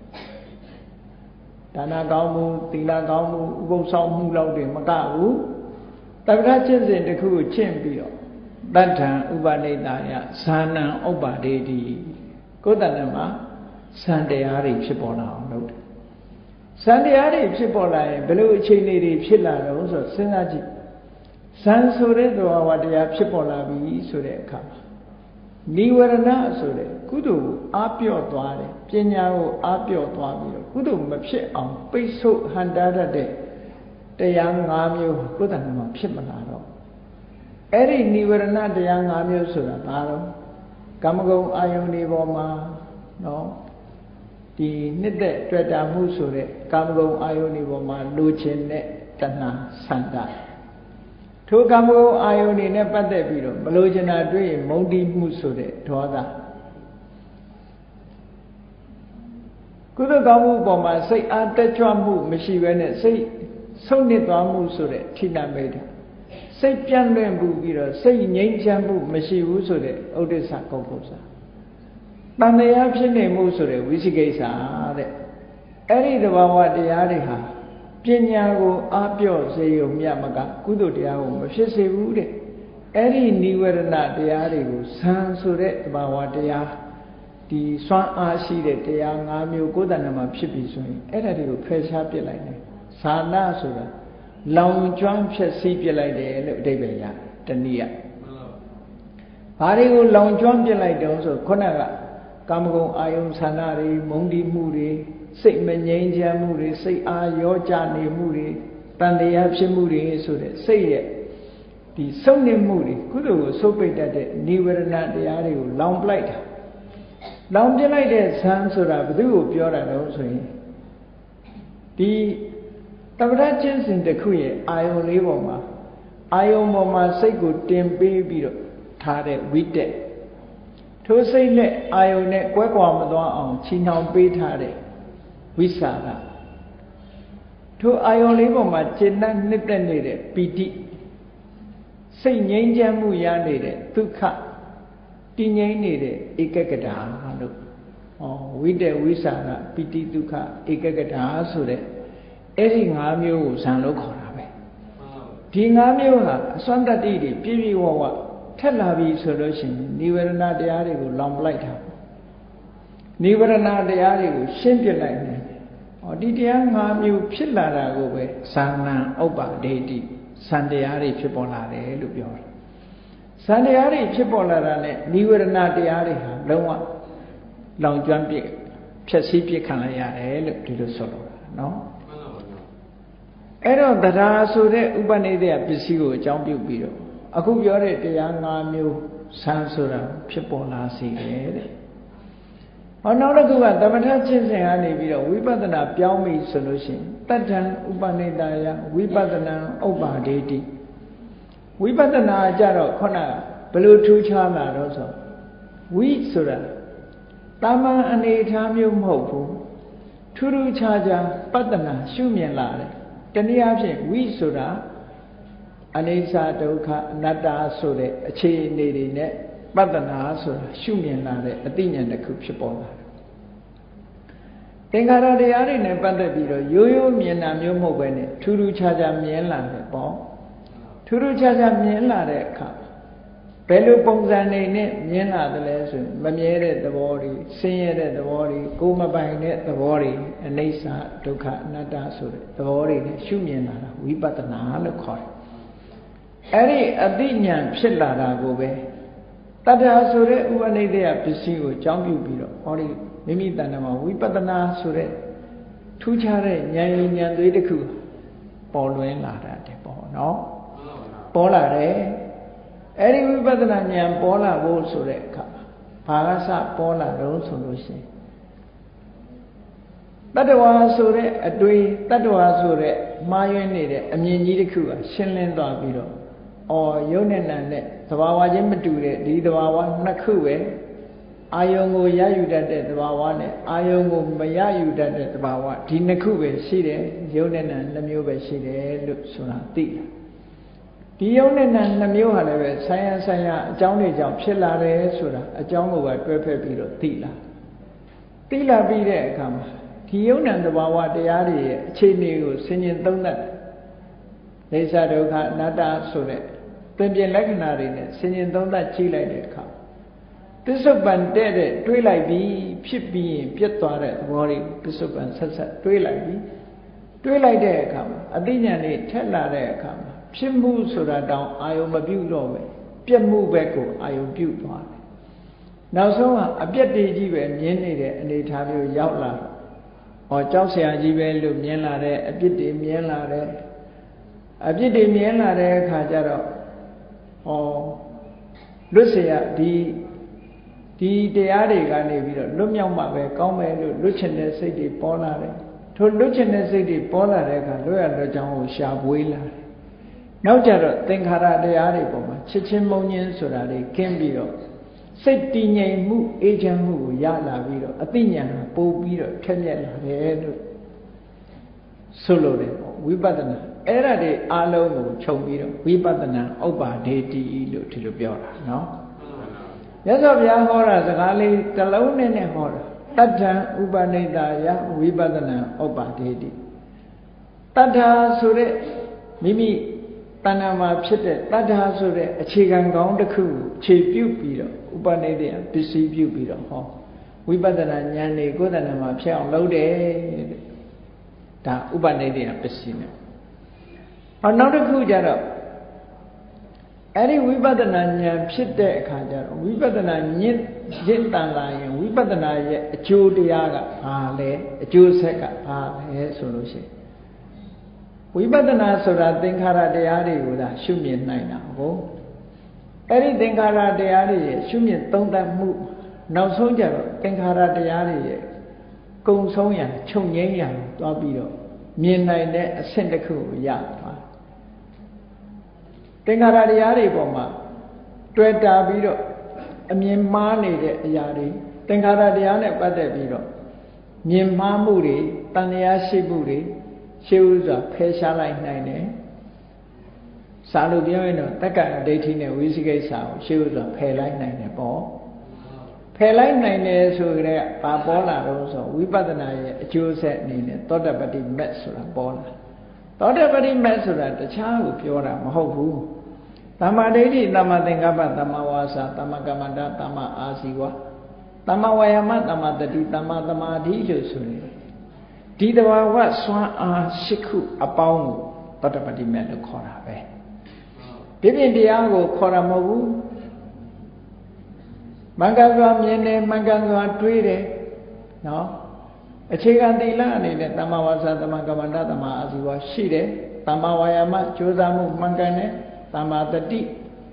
ဒါနကောင်းမှုသီလကောင်းမှုဥပုသ်ဆောင်မှုလောက်တွေမကဘူးတပ္ပဒကျင့်စဉ်တစ်ခုကိုကျင့်ပြီးတော့တတ္ထံဥပနိဒာယဇာနံဥပ္ပါဒေတိကိုယ်တဏ္ဍမှာဇန်တရားတွေဖြစ်ပေါ်လာအောင်လုပ်တယ်ဇန်တရားတွေဖြစ်ပေါ်လာရင်ဘယ်လိုအခြေအနေတွေဖြစ်လာတော့ဆိုစဉ်းစားကြည့်ဇန်ဆိုတဲ့သဘာဝတရားဖြစ်ပေါ်လာပြီဆိုတဲ့အခါမှာနိဝရဏဆိုတဲ့ကုသိုလ်ကိုအားပြော့သွားတယ်ပညာကိုအားပြော့သွားပြီးတော့ကုသိုလ်မဖြစ်အောင်ပိတ်ဆို့ဟန်တာရတဲ့တရား၅မျိုးကိုယ်တဏ္ဍမှာဖြစ်မလာတော့အဲ့ဒီနိဝရဏတရား၅မျိုးဆိုတာဘာလို့ကာမဂုဏ်အာယုန်တွေပေါ်မှာနော်ဒီနှစ်သက်တွေ့တာမှုဆိုတဲ့ကာမဂုဏ်အာယုန်တွေပေါ်မှာလိုချင်တဲ့တဏှာဆန္ဒထိုကာမဂုဏ်အာယုန်တွေနဲ့ပတ်သက်ပြီးတော့မလိုချင်တာတွေ့ရင်မုန်းတီးမှုဆိုတဲ့ဒေါသကုသိုလ်ကောင်းမှုပေါ်မှာစိတ်အားတက်ကြွမှုမရှိဘဲနဲ့စိတ်ဆုံးနစ်သွားမှုဆိုတဲ့ထိဏမိတ်တာစိတ်ပြန့်လွင့်မှုပြီးတော့စိတ်ငြိမ်းချမ်းမှုမရှိဘူးဆိုတဲ့ဥဒိစ္စကုက္ကုစာတဏှာဖြစ်နေမှုဆိုတဲ့ဝိသိကိစ္စတဲ့အဲ့ဒီသဘာဝတရားတွေဟာပညာကိုအားပြော့စေုံမြတ်မကကုသိုလ်တရားကိုမဖြစ်စေဘူးတဲ့အဲ့ဒီနိဝရဏတရားတွေကိုဇံဆိုတဲ့သဘာဝတရားဒီစွမ်းအားရှိတဲ့တရား၅မျိုးကိုယ်တဏ္ဍမှာဖြစ်ပြီဆိုရင်အဲ့ဒါတွေကိုဖယ်ရှားပစ်လိုက်တယ်ဇာနာဆိုတာလောင်ကျွမ်းဖြည့်ဆည်းပစ်လိုက်တယ်လို့အဓိပ္ပာယ်ရတနည်းဘာတွေကိုလောင်ကျွမ်းပစ်လိုက်တော့ဆိုခုနကကာမဂုဏ်အာယုန်ဆန္ဒတွေမုန်းတီးမှုတွေစိတ်မငြိမ်းချမ်းမှုတွေစိတ်အားရောကြနေမှုတွေတန်တရားဖြစ်မှုတွေဆိုတဲ့စိတ်ရဲ့ဒီဆုံးနေမှုတွေကုသိုလ်ကိုစိုးပိတ်တတ်တဲ့နိဝရဏတရားတွေကိုလောင်ပလိုက်တာလောင်ပြလိုက်တဲ့ဇံဆိုတာဘယ်သူကိုပြောတာလဲဆိုရင်ဒီတပ္ပဒကျင့်စဉ်တစ်ခုရဲ့အာယုံလေးပေါ်မှာအာယုံပေါ်မှာစိတ်ကိုတင်ပေးပြီးတော့ထားတဲ့ဝိတက်ထိုစိတ်နဲ့အာယုံနဲ့ကွဲကွာမသွားအောင်ချီနှောင်ပေးထားတဲ့ဝိစာရ Thu ayon lấy bỏ mà trên năng nếp lên này để bị đi xây nhanh chán mù ya này để tu khả đi nhanh này để ý cái cái đá được vi đề vi sa ra bị đi tu khả ý cái cái đá số đấy ấy thì ngã miêu sang lỗ khó là vậy thì ngã miêu là xoắn đặt đi đi bị bị hoa hoa thét là vì số đó xin nivaranaတရားတွေကိုလောင်လိုက်တာnivaranaတရားတွေကိုရှင်းပြလိုက်တယ်ဟောဒီတရားငါးမျိုးဖြစ်လာတာကိုပဲဇာဏဥပ္ပါဒိဋ္ဌိဇန်တရားတွေဖြစ်ပေါ်လာတယ်လို့ပြောတယ်ဇန်တရားတွေဖြစ်ပေါ်လာတာနဲ့nivaranaတရားတွေဟာလုံးဝလောင်ကျွမ်းပြည့်ဖြည့်ဆည်းပြည့်ခံလိုက်ရတယ်လို့ဒီလိုဆိုလိုတာနော်အဲ့တော့တရားဆိုတဲ့ဥပနိဒေယပစ္စည်းကိုအကြောင်းပြုပြီးတော့အခုပြောတဲ့တရား၅မျိုးဆန်းဆိုတာဖြစ်ပေါ်လာစေတယ်တဲ့ဟောနောက်တစ်ခုကသမထချင်းစဉ်ကနေပြီးတော့ဝိပဿနာပြောင်းပြီဆိုလို့ရှိရင်တတ္ထံဥပနိဒာယဝိပဿနာဥပ္ပါဒိဋ္ဌိဝိပဿနာကြတော့ခုနဘယ်လိုထူးခြားလာတော့ဆိုဝိဆိုတာတာမန်အနေထားမျိုးမဟုတ်ဘူးထူးထူးခြားခြားပဿနာရှုမြင်လာတယ်တနည်းအားဖြင့်ဝိဆိုတာအနိစ္စဒုက္ခအနတ္တဆိုတဲ့အခြေအနေတွေနဲ့ပဿနာဆိုတာရှုမြင်လာတဲ့အသိဉာဏ်တစ်ခုဖြစ်ပေါ်လာတယ်။သင်္ခါရတရားတွေနဲ့ပတ်သက်ပြီးတော့ရိုးရိုးမြင်တာမျိုးမဟုတ်ပဲနဲ့ထူးထူးခြားခြားမြင်လာတယ်ပေါ့။ထူးထူးခြားခြားမြင်လာတဲ့အခါဘယ်လိုပုံစံတွေနဲ့မြင်လာသလဲဆိုရင်မမြဲတဲ့သဘောတွေဆင်းရဲတဲ့သဘောတွေကိုယ်မပိုင်တဲ့သဘောတွေအနိစ္စဒုက္ခအနတ္တဆိုတဲ့သဘောတွေနဲ့ရှုမြင်လာတာဝိပဿနာလို့ခေါ်တယ်။အဲ့ဒီအသိဉာဏ်ဖြစ်လာတာကိုပဲတတ္ထာဆိုတဲ့ဥပနိဒေယပစ္စည်းကိုအကြောင်းပြုပြီးတော့ဟောဒီမိမိတဏ္ဍာမှာဝိပဿနာဆိုတဲ့ထူးခြားတဲ့ဉာဏ်ရည်ဉာဏ်သွေးတစ်ခုပေါ်လွင်လာတာတဲ့ပေါ့နော်ပေါ်လာတယ်အဲ့ဒီဝိပဿနာဉာဏ်ပေါ်လာဖို့ဆိုတဲ့အခါဘာကစပေါ်လာတော့ဆိုလို့ရှိရင်တတ္တဝါဆိုတဲ့အတွေ့တတ္တဝါဆိုတဲ့မှားယွင်းနေတဲ့အမြင်ကြီးတစ်ခုကရှင်းလင်းသွားပြီးတော့အော်ယုံနဲ့နံနဲ့သဘာဝချင်းမတူတဲ့ဒီသဘာဝနှစ်ခုပဲအာယုံကိုရယူတတ်တဲ့သဘာဝနဲ့အာယုံကိုမရယူတတ်တဲ့သဘာဝဒီနှစ်ခုပဲရှိတယ်ယုံနဲ့နံနှစ်မျိုးပဲရှိတယ်လို့ဆိုတာသိတယ်ဒီယုံနဲ့နံနှစ်မျိုးဟာလည်းပဲဆိုင်ရဆိုင်ရအကြောင်းတွေကြောင့်ဖြစ်လာတယ်ဆိုတာအကြောင်းကိုပဲတွဲဖက်ပြီးတော့သိလာသိလာပြီးတဲ့အခါမှာဒီယုံနဲ့သဘာဝတရားတွေရဲ့အခြေအနေကိုဆင်ញင်သုံးသပ်ဒိဋ္ဌဒုက္ခအနတ္တဆိုတဲ့သင်ပြင်လက္ခဏာတွေနဲ့ဆင်ញင်သုံးသပ်ကြည့်လိုက်တဲ့အခါပစ္စုပန်တဲ့တဲ့တွေးလိုက်ပြီးဖြစ်ပြီးရင်ပြတ်သွားတဲ့သဘောတွေပစ္စုပန်ဆက်ဆက်တွေးလိုက်ပြီးတွေးလိုက်တဲ့အခါမှာအသိဉာဏ်တွေထက်လာတဲ့အခါမှာဖြစ်မှုဆိုတာတောင်အာယုံမပြုတ်တော့ပဲပြတ်မှုပဲကိုအာယုံပြုတ်သွားတယ်နောက်ဆုံးကအပြတ်တည်းကြီးပဲမြင်နေတဲ့အနေအထားမျိုးရောက်လာတော့ဟောကြောက်စရာကြီးပဲလို့မြင်လာတဲ့အပြစ်တွေမြင်လာတဲ့အပြစ်တွေမြင်လာတဲ့အခါကျတော့ဟောလွတ်เสียဒီဒီတရားတွေကနေပြီးတော့လွတ်မြောက်မှပဲကောင်းမယ်လို့လွတ်ချင်တဲ့စိတ်တွေပေါ်လာတယ်ထိုလွတ်ချင်တဲ့စိတ်တွေပေါ်လာတဲ့အခါလွတ်ရလွတ်ကြောင်းကိုရှာပွေးလာတယ်နောက်ကြတော့သင်္ခါရတရားတွေပေါ်မှာချစ်ချင်းမုန်းချင်းဆိုတာတွေကင်းပြီးတော့စိတ်တည်ငြိမ်မှုအေးချမ်းမှုကိုရလာပြီးတော့အသိဉာဏ်ကပို့ပြီးတော့ထက်မြက်လာတယ်လို့ဆိုလိုတယ်ပေါ့ဝိပဿနာအဲ့ဒါတွေအလုံးကိုခြုံပြီးတော့ဝိပဿနာဥပ္ပါဒေတိလို့ဒီလိုပြောတာနော်မြတ်စွာဘုရားဟောတာစကားလေးတစ်လုံးနဲ့နဲ့ဟောတာတတ္ထံဥပနိဒာယဝိပဿနာဥပ္ပါဒေတိတတ္ထာဆိုတဲ့မိမိတဏ္ဍာမှာဖြစ်တဲ့တတ္ထာဆိုတဲ့အခြေခံကောင်းတစ်ခုခြေပြုတ်ပြီးတော့ဥပနိဒေယပစ္စည်းပြုတ်ပြီးတော့ဟောဝိပဿနာဉာဏ်တွေကိုယ်တဏ္ဍာမှာဖြစ်အောင်လုပ်တယ်ဒါဥပနိဒေယပစ္စည်းနဲ့ဟောနောက်တစ်ခုကျတော့အဲ့ဒီဝိပဿနာဉာဏ်ဖြစ်တဲ့အခါကျတော့ဝိပဿနာညစ်ရင့်တန်လာရင်ဝိပဿနာရဲ့အကျိုးတရားကဘာလဲအကျိုးဆက်ကဘာလဲဆိုလို့ရှိရင်ဝိပဿနာဆိုတာသင်္ခါရတရားတွေကိုသာရှုမြင်နိုင်တာဟုတ်အဲ့ဒီသင်္ခါရတရားတွေရဲ့ရှုမြင်သုံးသပ်မှုနောက်ဆုံးကျတော့သင်္ခါရတရားတွေရဲ့ကုံဆုံးရချုပ်ငြိမ်းရသွားပြီးတော့မြင်နိုင်တဲ့အဆင့်တစ်ခုကိုရသွားသင်္ခါရတရားတွေပေါ်မှာတွေ့တာပြီးတော့အမြင်မှားနေတဲ့အရာတွေသင်္ခါရတရားနဲ့ပတ်သက်ပြီးတော့မြင်မှားမှုတွေတန်တရားရှိမှုတွေ siêu rồi phê xa lại này nè sao được biết nó tất cả đây thì này quý sĩ cái sao siêu rồi phê lại này nè bỏ phê lại này nè rồi đấy bà bỏ là đâu rồi quý bà tên này chưa sẽ này nè tốt đẹp bà đi mẹ rồi bỏ là tốt đẹp bà đi mẹ rồi là cha củaပြောlà mà hậu phu Tama đấy thì tama tengkapa tama wasa tama kamanda tama asiwa tama wayama tama tadi tama tama đi rồi rồi đi đâu qua xóa à sikhu apao tất cả đi mẹ được khó ra về tiếp đến đi ăn của khó ra mà vu mang cái gì miếng này mang cái gì truy đấy nó ở trên cái đi là này này tama wasa tama kamanda tama asiwa xí đấy tama wayama chúa ra mu mang cái này Tama tadi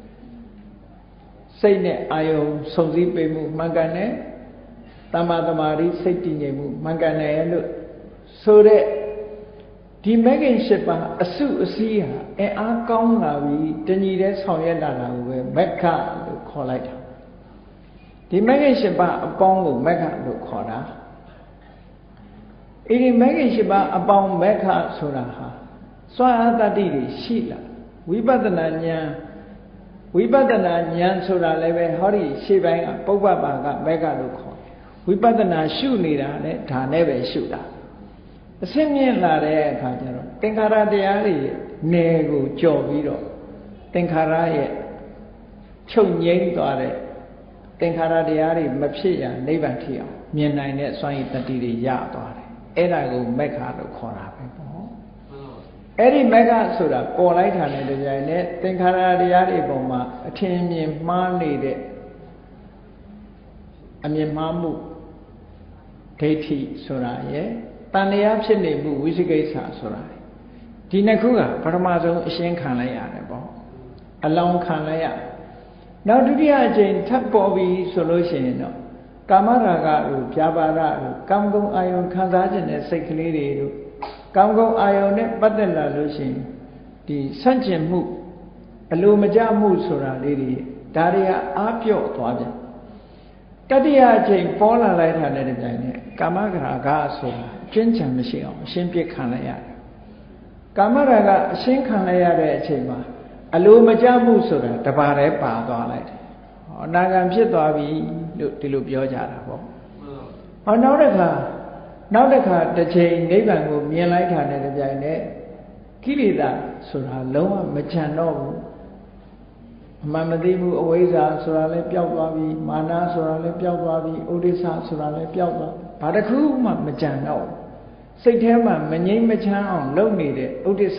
say ne ayo song si pe mu mang cái này tama tama đi say ti nhảy mu mang cái này luôn so đấy đi mấy cái sự ba asu asi à e a cao là vì chân gì đấy sau này là là về Mecca được khó lại đó đi mấy cái sự ba cao của Mecca được khó đó đi mấy cái sự ba cao Mecca số là ha xóa ta đi để xí là Vipassana nha Vipassana nha số là lấy về hỏi đi xí bài à bốc bà bà cả Mecca được khó Vipassana siêu này là đấy thà này về siêu đó xem như là đấy khá cho nó tinh kharaတရားတွေနေကိုကြော်ပြီးတော့သင်္ခါရရဲ့ချုပ်ငြိမ်းသွားတဲ့သင်္ခါရတရားတွေမဖြစ်ရနိဗ္ဗာန်ထိအောင်မြင်နိုင်တဲ့စွမ်းရည်တတိတွေရသွားတယ်အဲ့ဒါကိုမက္ခလို့ခေါ်တာပဲပေါ့အဲ့ဒီမက္ခဆိုတာပေါ်လိုက်တာနဲ့တကြိုင်နဲ့သင်္ခါရတရားတွေပုံမှာအထင်မြင်မှားနေတဲ့အမြင်မှားမှုဒိဋ္ဌိဆိုတာရဲ့တန်တရားဖြစ်နေမှုဝိသိကိစ္စဆိုတာဒီနှစ်ခုကပထမဆုံးအရှင်းခံလိုက်ရတယ်ပေါ့အလောင်းခံလိုက်ရနောက်ဒုတိယအချိန်ထပ်ပေါ်ပြီးဆိုလို့ရှိရင်တော့ကာမရာဂတို့ပြာပါဒတို့ကာမဂုဏ်အာယုံခံစားခြင်းတဲ့စိတ်ကလေးတွေတို့ကာမဂုဏ်အာယုံနဲ့ပတ်သက်လာလို့ရှိရင်ဒီဆန့်ကျင်မှုအလိုမကျမှုဆိုတာလေးတွေဒါတွေကအားပြော့သွားပြန်တတိယအချိန်ပေါ်လာလိုက်တာနဲ့တပြိုင်နက်ကာမရာဂဆိုတာကျဉ်းချံမရှိအောင်အရှင်းပြခံလိုက်ရတယ်ကာမရာဂအရှင်းခံလိုက်ရတဲ့အချိန်မှာအလိုမကျမှုဆိုတာတပါးတည်းပါသွားလိုက်တယ်ဟောအနာဂံဖြစ်သွားပြီလို့ဒီလိုပြောကြတာပေါ့ဟောနောက်တစ်ခါနောက်တစ်ခါတစ်ချိန်နိဗ္ဗာန်ကိုမြင်လိုက်တာနဲ့တပြိုင်နက်ကိလေသာဆိုတာလုံးဝမချမ်းတော့ဘူးအမှန်မသိဘူးအဝိဇ္ဇာဆိုတာလည်းပျောက်သွားပြီမာနဆိုတာလည်းပျောက်သွားပြီဥဒိစ္စဆိုတာလည်းပျောက်သွားဘာတစ်ခုမှမကြံတော့စိတ်ထဲမှာမငြိမ်းမချမ်းအောင်လုပ်နေတဲ့ဥဒိစ္စ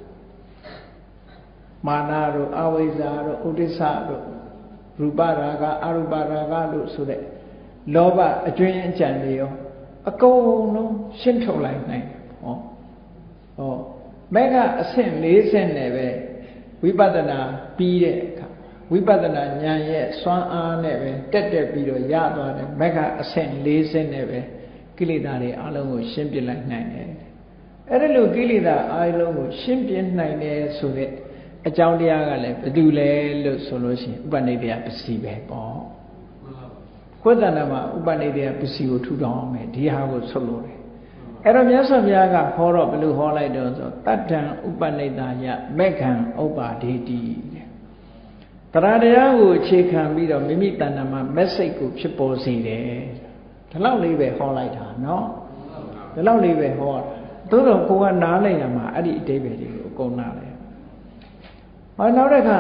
မာနတို့အဝိဇ္ဇာတို့ဥဒိစ္စတို့ရူပရာဂအရူပရာဂတို့ဆိုတဲ့လောဘအကျွင်းအကြံတွေရောအကုန်လုံးရှင်းထုတ်လိုက်နိုင်တယ်ဟောဟောမေဃအဆင့်၄ဆင့်နဲ့ပဲဝိပဿနာပြီးတဲ့အခါဝိပဿနာဉာဏ်ရဲ့စွမ်းအားနဲ့ပဲတက်တက်ပြီးတော့ရသွားတယ်မေဃအဆင့်၄ဆင့်နဲ့ပဲကိလေသာတွေအလုံးကိုရှင်းပြလိုက်နိုင်တယ်အဲ့ဒါလို့ကိလေသာအလုံးကိုရှင်းပြနိုင်တယ်ဆိုတဲ့အကြောင်းတရားကလည်းဘယ်သူလဲလို့ဆိုလို့ရှိရင်ဥပနိဒေယပစ္စည်းပဲပေါ့ခွတ်တဏ္ဍမှာဥပနိဒေယပစ္စည်းကိုထူထောင်အောင်မယ်ဒီဟာကိုဆုတ်လို့တယ်အဲ့တော့မြတ်စွာဘုရားကဟောတော့ဘယ်လိုဟောလိုက်တော့ဆိုတတ္တံဥပနိဒာယမေခံဥပါဒေတိတဲ့တရားတရားကိုအခြေခံပြီးတော့မိမိတဏ္ဍမှာမက်စိတ်ကိုဖြစ်ပေါ်စေတယ်ဒီလောက်လေးပဲဟောလိုက်တာเนาะဒီလောက်လေးပဲဟောတာသို့တော့ကိုကနားလိုက်ရမှာအဲ့ဒီအတိပ္ပယ်တွေကိုအကုန်နားတယ်ဟောနောက်တစ်ခါ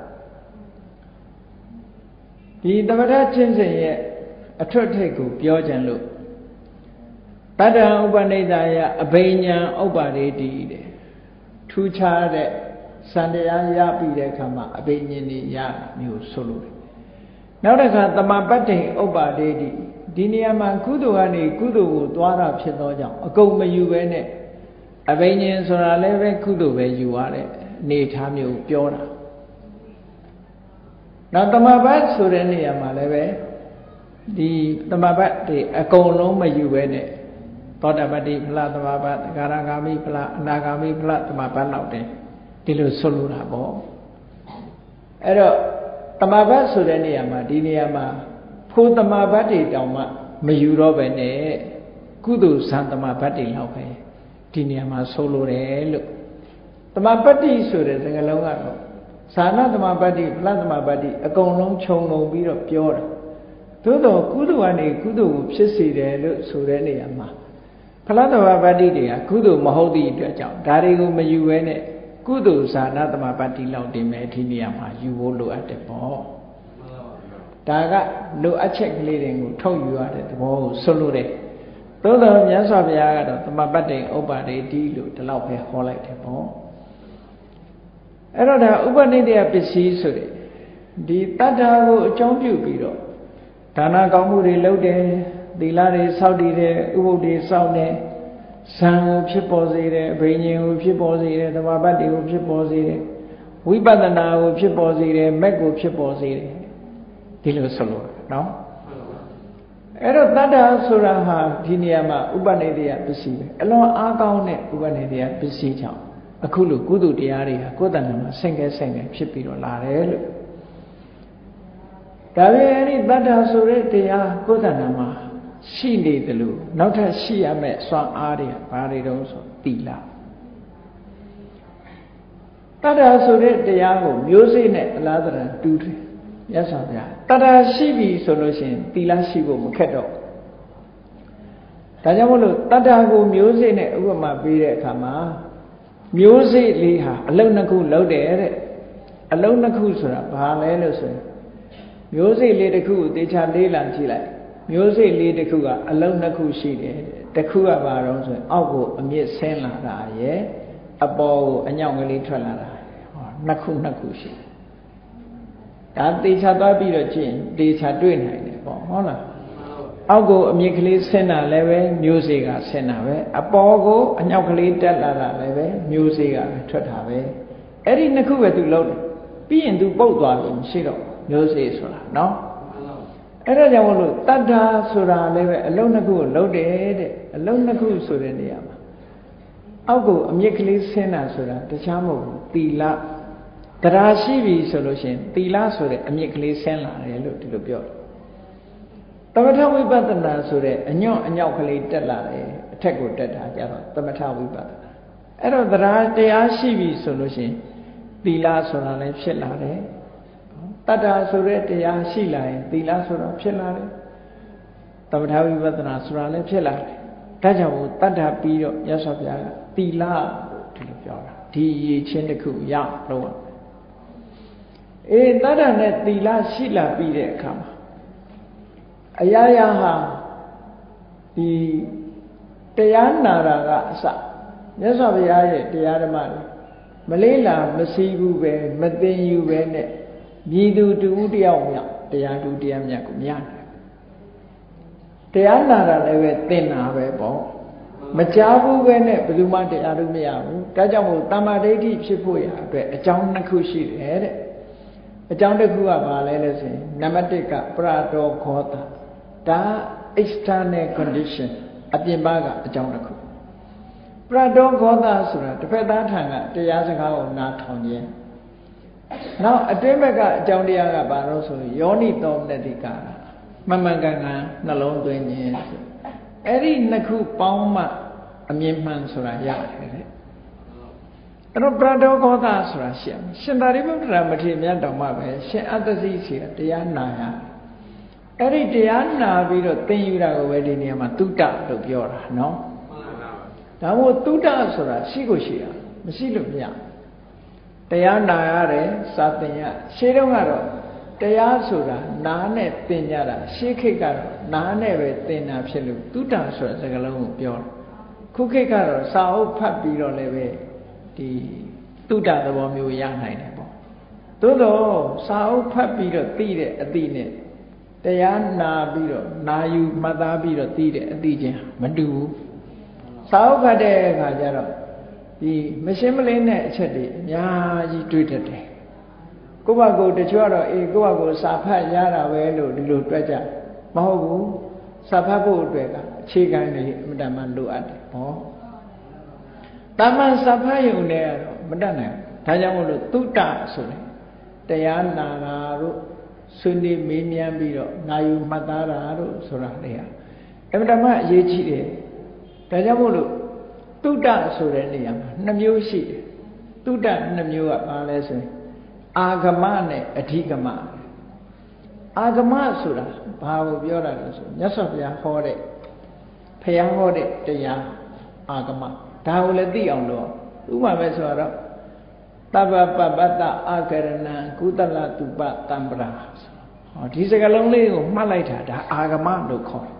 ဒီသမထချင်းစဉ်ရဲ့အထွတ်ထိပ်ကိုပြောကြံလို့တတ္တံဥပနိဒာယအဘိညာဥပဒေတိတဲ့ထူးခြားတဲ့စံတရားရပြီးတဲ့အခါမှာအဘိညာဉ်တွေရမျိုးဆိုလို့တယ်နောက်တစ်ခါတမပတ္တိဥပဒေတိဒီနေရာမှာကုသိုလ်ကနေကုသိုလ်ကိုသွားတာဖြစ်သောကြောင့်အကုန်မယူပဲနဲ့အဘိညာဉ်ဆိုတာလည်းပဲကုသိုလ်ပဲယူရတဲ့အနေထားမျိုးပြောတာနောက်တမပတ်ဆိုတဲ့နေရာမှာလည်းပဲဒီတမပတ်တွေအကုန်လုံးမယူပဲနဲ့သောတာပတ္တိဖလားတမပတ်ဂါရဂါမိဖလားအနာဂါမိဖလားတမပတ်လောက်တယ်ဒီလိုဆိုလိုတာပေါ့အဲ့တော့တမပတ်ဆိုတဲ့နေရာမှာဒီနေရာမှာဖို့တမပတ်တွေတောင်မှမယူတော့ပဲနဲ့ကုသိုလ်ဇံတမပတ်တွေလောက်ပဲထဒီနေရာမှာဆိုလိုတယ်လို့တမပတ္တိဆိုတဲ့စကားလုံးကတော့ဇာနာတမပတ္တိဖလားတမပတ္တိအကုန်လုံးခြုံငုံပြီးတော့ပြောတာသို့တော့ကုသိုလ်ကနေကုသိုလ်ကိုဖြစ်စေတယ်လို့ဆိုတဲ့နေရာမှာဖလားတမပတ္တိတွေကကုသိုလ်မဟုတ်သည့်အတွက်ကြောင့်ဒါတွေကိုမယူဘဲနဲ့ကုသိုလ်ဇာနာတမပတ္တိလောက်တင်မယ်ဒီနေရာမှာယူဖို့လိုအပ်တယ်ပေါ့ဒါကလိုအပ်ချက်ကလေးတွေကိုထုတ်ယူရတဲ့သဘောကိုဆိုလိုတယ်သို့တော်မြတ်စွာဘုရားကတော့သမပတ္တိဥပ္ပါဒိတိလို့ဒီလောက်ပဲဟောလိုက်တယ်ပေါ့အဲ့တော့ဒါဥပ္ပနိဒေယပစ္စည်းဆိုတဲ့ဒီတတ္ထာကိုအကြောင်းပြုပြီးတော့ဒါနကောင်းမှုတွေလုပ်တယ်သီလတွေစောင့်တည်တယ်ဥပုဒ်တွေစောင့်တယ်ဇံကိုဖြစ်ပေါ်စေတယ်အဘိညာဉ်ကိုဖြစ်ပေါ်စေတယ်သမပတ္တိကိုဖြစ်ပေါ်စေတယ်ဝိပဿနာကိုဖြစ်ပေါ်စေတယ်မက်ကိုဖြစ်ပေါ်စေတယ်ဒီလိုဆိုလို့နော်အဲ့တော့တတ္တဆိုတာဟာဒီနေရာမှာဥပ္ပနိဒေယပစ္စည်းပဲအလွန်အားကောင်းတဲ့ဥပ္ပနိဒေယပစ္စည်းကြောင့်အခုလိုကုသိုလ်တရားတွေဟာကိုယ်တဏ္ဍာမှာဆင့်ကဲဆင့်ကဲဖြစ်ပြီးတော့လာတယ်လို့ဒါပေမဲ့အဲ့ဒီတတ္တဆိုတဲ့တရားကိုယ်တဏ္ဍာမှာရှိနေတယ်လို့နောက်ထပ်ရှိရမယ့်စွမ်းအားတွေဘာတွေတုံးဆိုသီလတတ္တဆိုတဲ့တရားကိုမျိုးစေ့နဲ့အလားတရတူတယ်ရသော်ဗျာတတ္တရှိပြီဆိုလို့ရှိရင်သီလရှိဖို့မခက်တော့ဒါကြောင့်မို့လို့တတ္တကိုမျိုးစေ့နဲ့ဥပမာပေးတဲ့အခါမှာမျိုးစေ့လေးဟာအလုံးနှစ်ခုလုံးတယ်တဲ့အလုံးနှစ်ခုဆိုတာဘာလဲလို့ဆိုရင်မျိုးစေ့လေးတစ်ခုကိုသေချာလေးလံကြည့်လိုက်မျိုးစေ့လေးတစ်ခုကအလုံးနှစ်ခုရှိတယ်တစ်ခုကဘာတော့ဆိုရင်အောက်ကိုအမြင့်ဆင်းလာတာရယ်အပေါ်ကိုအညောင်ကလေးထွက်လာတာဟောနှစ်ခုနှစ်ခုရှိဒါသေချာသွားပြီးတော့ကြည့်ရင်သေချာတွေ့နိုင်တယ်ပေါ့ဟုတ်လားအောက်ကိုအမြင့်ကလေးဆင်းတာလည်းပဲမျိုးစေ့ကဆင်းတာပဲအပေါ်ကိုအညောင်ကလေးတက်လာတာလည်းပဲမျိုးစေ့ကပဲထွက်တာပဲအဲ့ဒီနှစ်ခုပဲသူလုံးတယ်ပြီးရင်သူပုတ်သွားလို့မရှိတော့မျိုးစေ့ဆိုတာနော်အဲ့ဒါကြောင့်မလို့တတ္ထာဆိုတာလည်းပဲအလုံးနှစ်ခုကိုလုံးတယ်တဲ့အလုံးနှစ်ခုဆိုတဲ့နေရာမှာအောက်ကိုအမြင့်ကလေးဆင်းတာဆိုတာတခြားမဟုတ်ဘူးသီလတရားရှိပြီဆိုလို့ရှိရင်သီလဆိုတဲ့အမြင့်ကလေးဆင်းလာတယ်လို့ဒီလိုပြောတယ်သမထဝိပဿနာဆိုတဲ့အညွန့်အညောက်ကလေးတက်လာတယ်အထက်ကိုတက်တာကြတော့သမထဝိပဿနာအဲ့တော့တရားတရားရှိပြီဆိုလို့ရှိရင်သီလဆိုတာလည်းဖြစ်လာတယ်တတ္တဆိုတဲ့တရားရှိလာရင်သီလဆိုတာဖြစ်လာတယ်သမထဝိပဿနာဆိုတာလည်းဖြစ်လာတယ်ဒါကြောင့်မို့တတ္တပြီးတော့ရသော်ဗျာကသီလဒီလိုပြောတာဒီရည်ချင်းတစ်ခုရလို့အေးတတ္တနဲ့သီလရှိလာပြီးတဲ့အခါမှာအရာရာဟာဒီတရားနာတာကအစမြတ်စွာဘုရားရဲ့တရားဓမ္မတွေမလေးလာမစီးဘူးပဲမသိယူပဲနဲ့မြည်သူတူတယောက်မြောက်တရားတူတရားမြတ်ကိုမရနိုင်တရားနာတာလည်းပဲသင်တာပဲပေါ့မကြားဘူးပဲနဲ့ဘယ်သူမှတရားတူမရဘူးဒါကြောင့်မို့တမ္မာဒိဋ္ဌိဖြစ်ဖို့ရအတွက်အကြောင်းနှစ်ခုရှိတယ်တဲ့အကြောင်းတစ်ခုကဘာလဲလဲဆိုရင်နံပါတ်တစ်ကပရတောခောတာဒါ external condition အပြင်ဘက်ကအကြောင်းတစ်ခုပရတောခောတာဆိုတာတစ်ဖက်သားထံကတရားစကားကိုနားထောင်ခြင်းနောက်အတွင်းဘက်ကအကြောင်းတရားကဘာလို့ဆိုရင်ယောနိသောမနတိကာမမှန်ကန်ကန်နှလုံးသွင်းခြင်းဆိုအဲ့ဒီနှစ်ခုပေါင်းမှအမြင်မှန်ဆိုတာရတယ်တဲ့အဲ့တော့ပရတောခောတာဆိုတာရှင်းရှင်သာရိပုတ္တရာမထေရမြတ်တော်မှပဲရှင်အတ္တစီစီတရားနာရအဲ့ဒီတရားနာပြီးတော့သင်ယူတာကိုပဲဒီနေရာမှာတုတ္တလို့ပြောတာနော်ဒါမို့တုတ္တဆိုတာရှိကိုရှိတာမရှိလို့မရတရားနာရတယ်စာသင်ရရှေးတုန်းကတော့တရားဆိုတာနားနဲ့သင်ကြတာရှေးခေတ်ကတော့နားနဲ့ပဲသင်တာဖြစ်လို့တုတ္တဆိုတဲ့စကားလုံးကိုပြောတယ်ခုခေတ်ကတော့စာအုပ်ဖတ်ပြီးတော့လည်းပဲဒီတုတ္တသဘောမျိုးရနိုင်တယ်ပေါ့သို့တော့စာအုပ်ဖတ်ပြီးတော့သိတဲ့အသိနဲ့တရားနာပြီးတော့နာယူမှတ်သားပြီးတော့သိတဲ့အသိချင်းမတူဘူးစာအုပ်ဖတ်တဲ့အခါကျတော့ဒီမရှင်းမလင်းတဲ့အချက်တွေအများကြီးတွေ့တတ်တယ်ကိုယ့်ဘာကိုတချို့ကတော့အေးကိုယ့်ဘာကိုစာဖတ်ရတာပဲလို့ဒီလိုတွက်ကြမဟုတ်ဘူးစာဖတ်ဖို့အတွက်ကအခြေခံတွေအမှန်တမ်းလိုအပ်တယ်ဟောတာမန်စာဖတ်ရုံနဲ့ကတော့မတတ်နိုင်ဘူးဒါကြောင့်မို့လို့သုတ္တဆိုတယ်တရားနာတာတို့ဆွေးနွေးမေးမြန်းပြီးတော့နာယူမှတ်သားတာတို့ဆိုတာတွေဟာအမှန်တမ်းအရေးကြီးတယ်ဒါကြောင့်မို့လို့တုဒ္ဒဆိုတဲ့နေရာမှာနှစ်မျိုးရှိတယ်တုဒ္ဒနှစ်မျိုးကဘာလဲဆိုရင်အာဂမနဲ့အဓိကမအာဂမဆိုတာဘာကိုပြောတာလဲဆိုမြတ်စွာဘုရားဟောတဲ့ဘုရားဟောတဲ့တရားအာဂမဒါကိုလည်းသိအောင်လို့ဥပမာပဲဆိုတော့တပ္ပပပတ္တအာကရဏံကုသလတုပတံပရာဟောဒီစကားလုံးလေးကိုမှတ်လိုက်တာဒါအာဂမလို့ခေါ်တယ်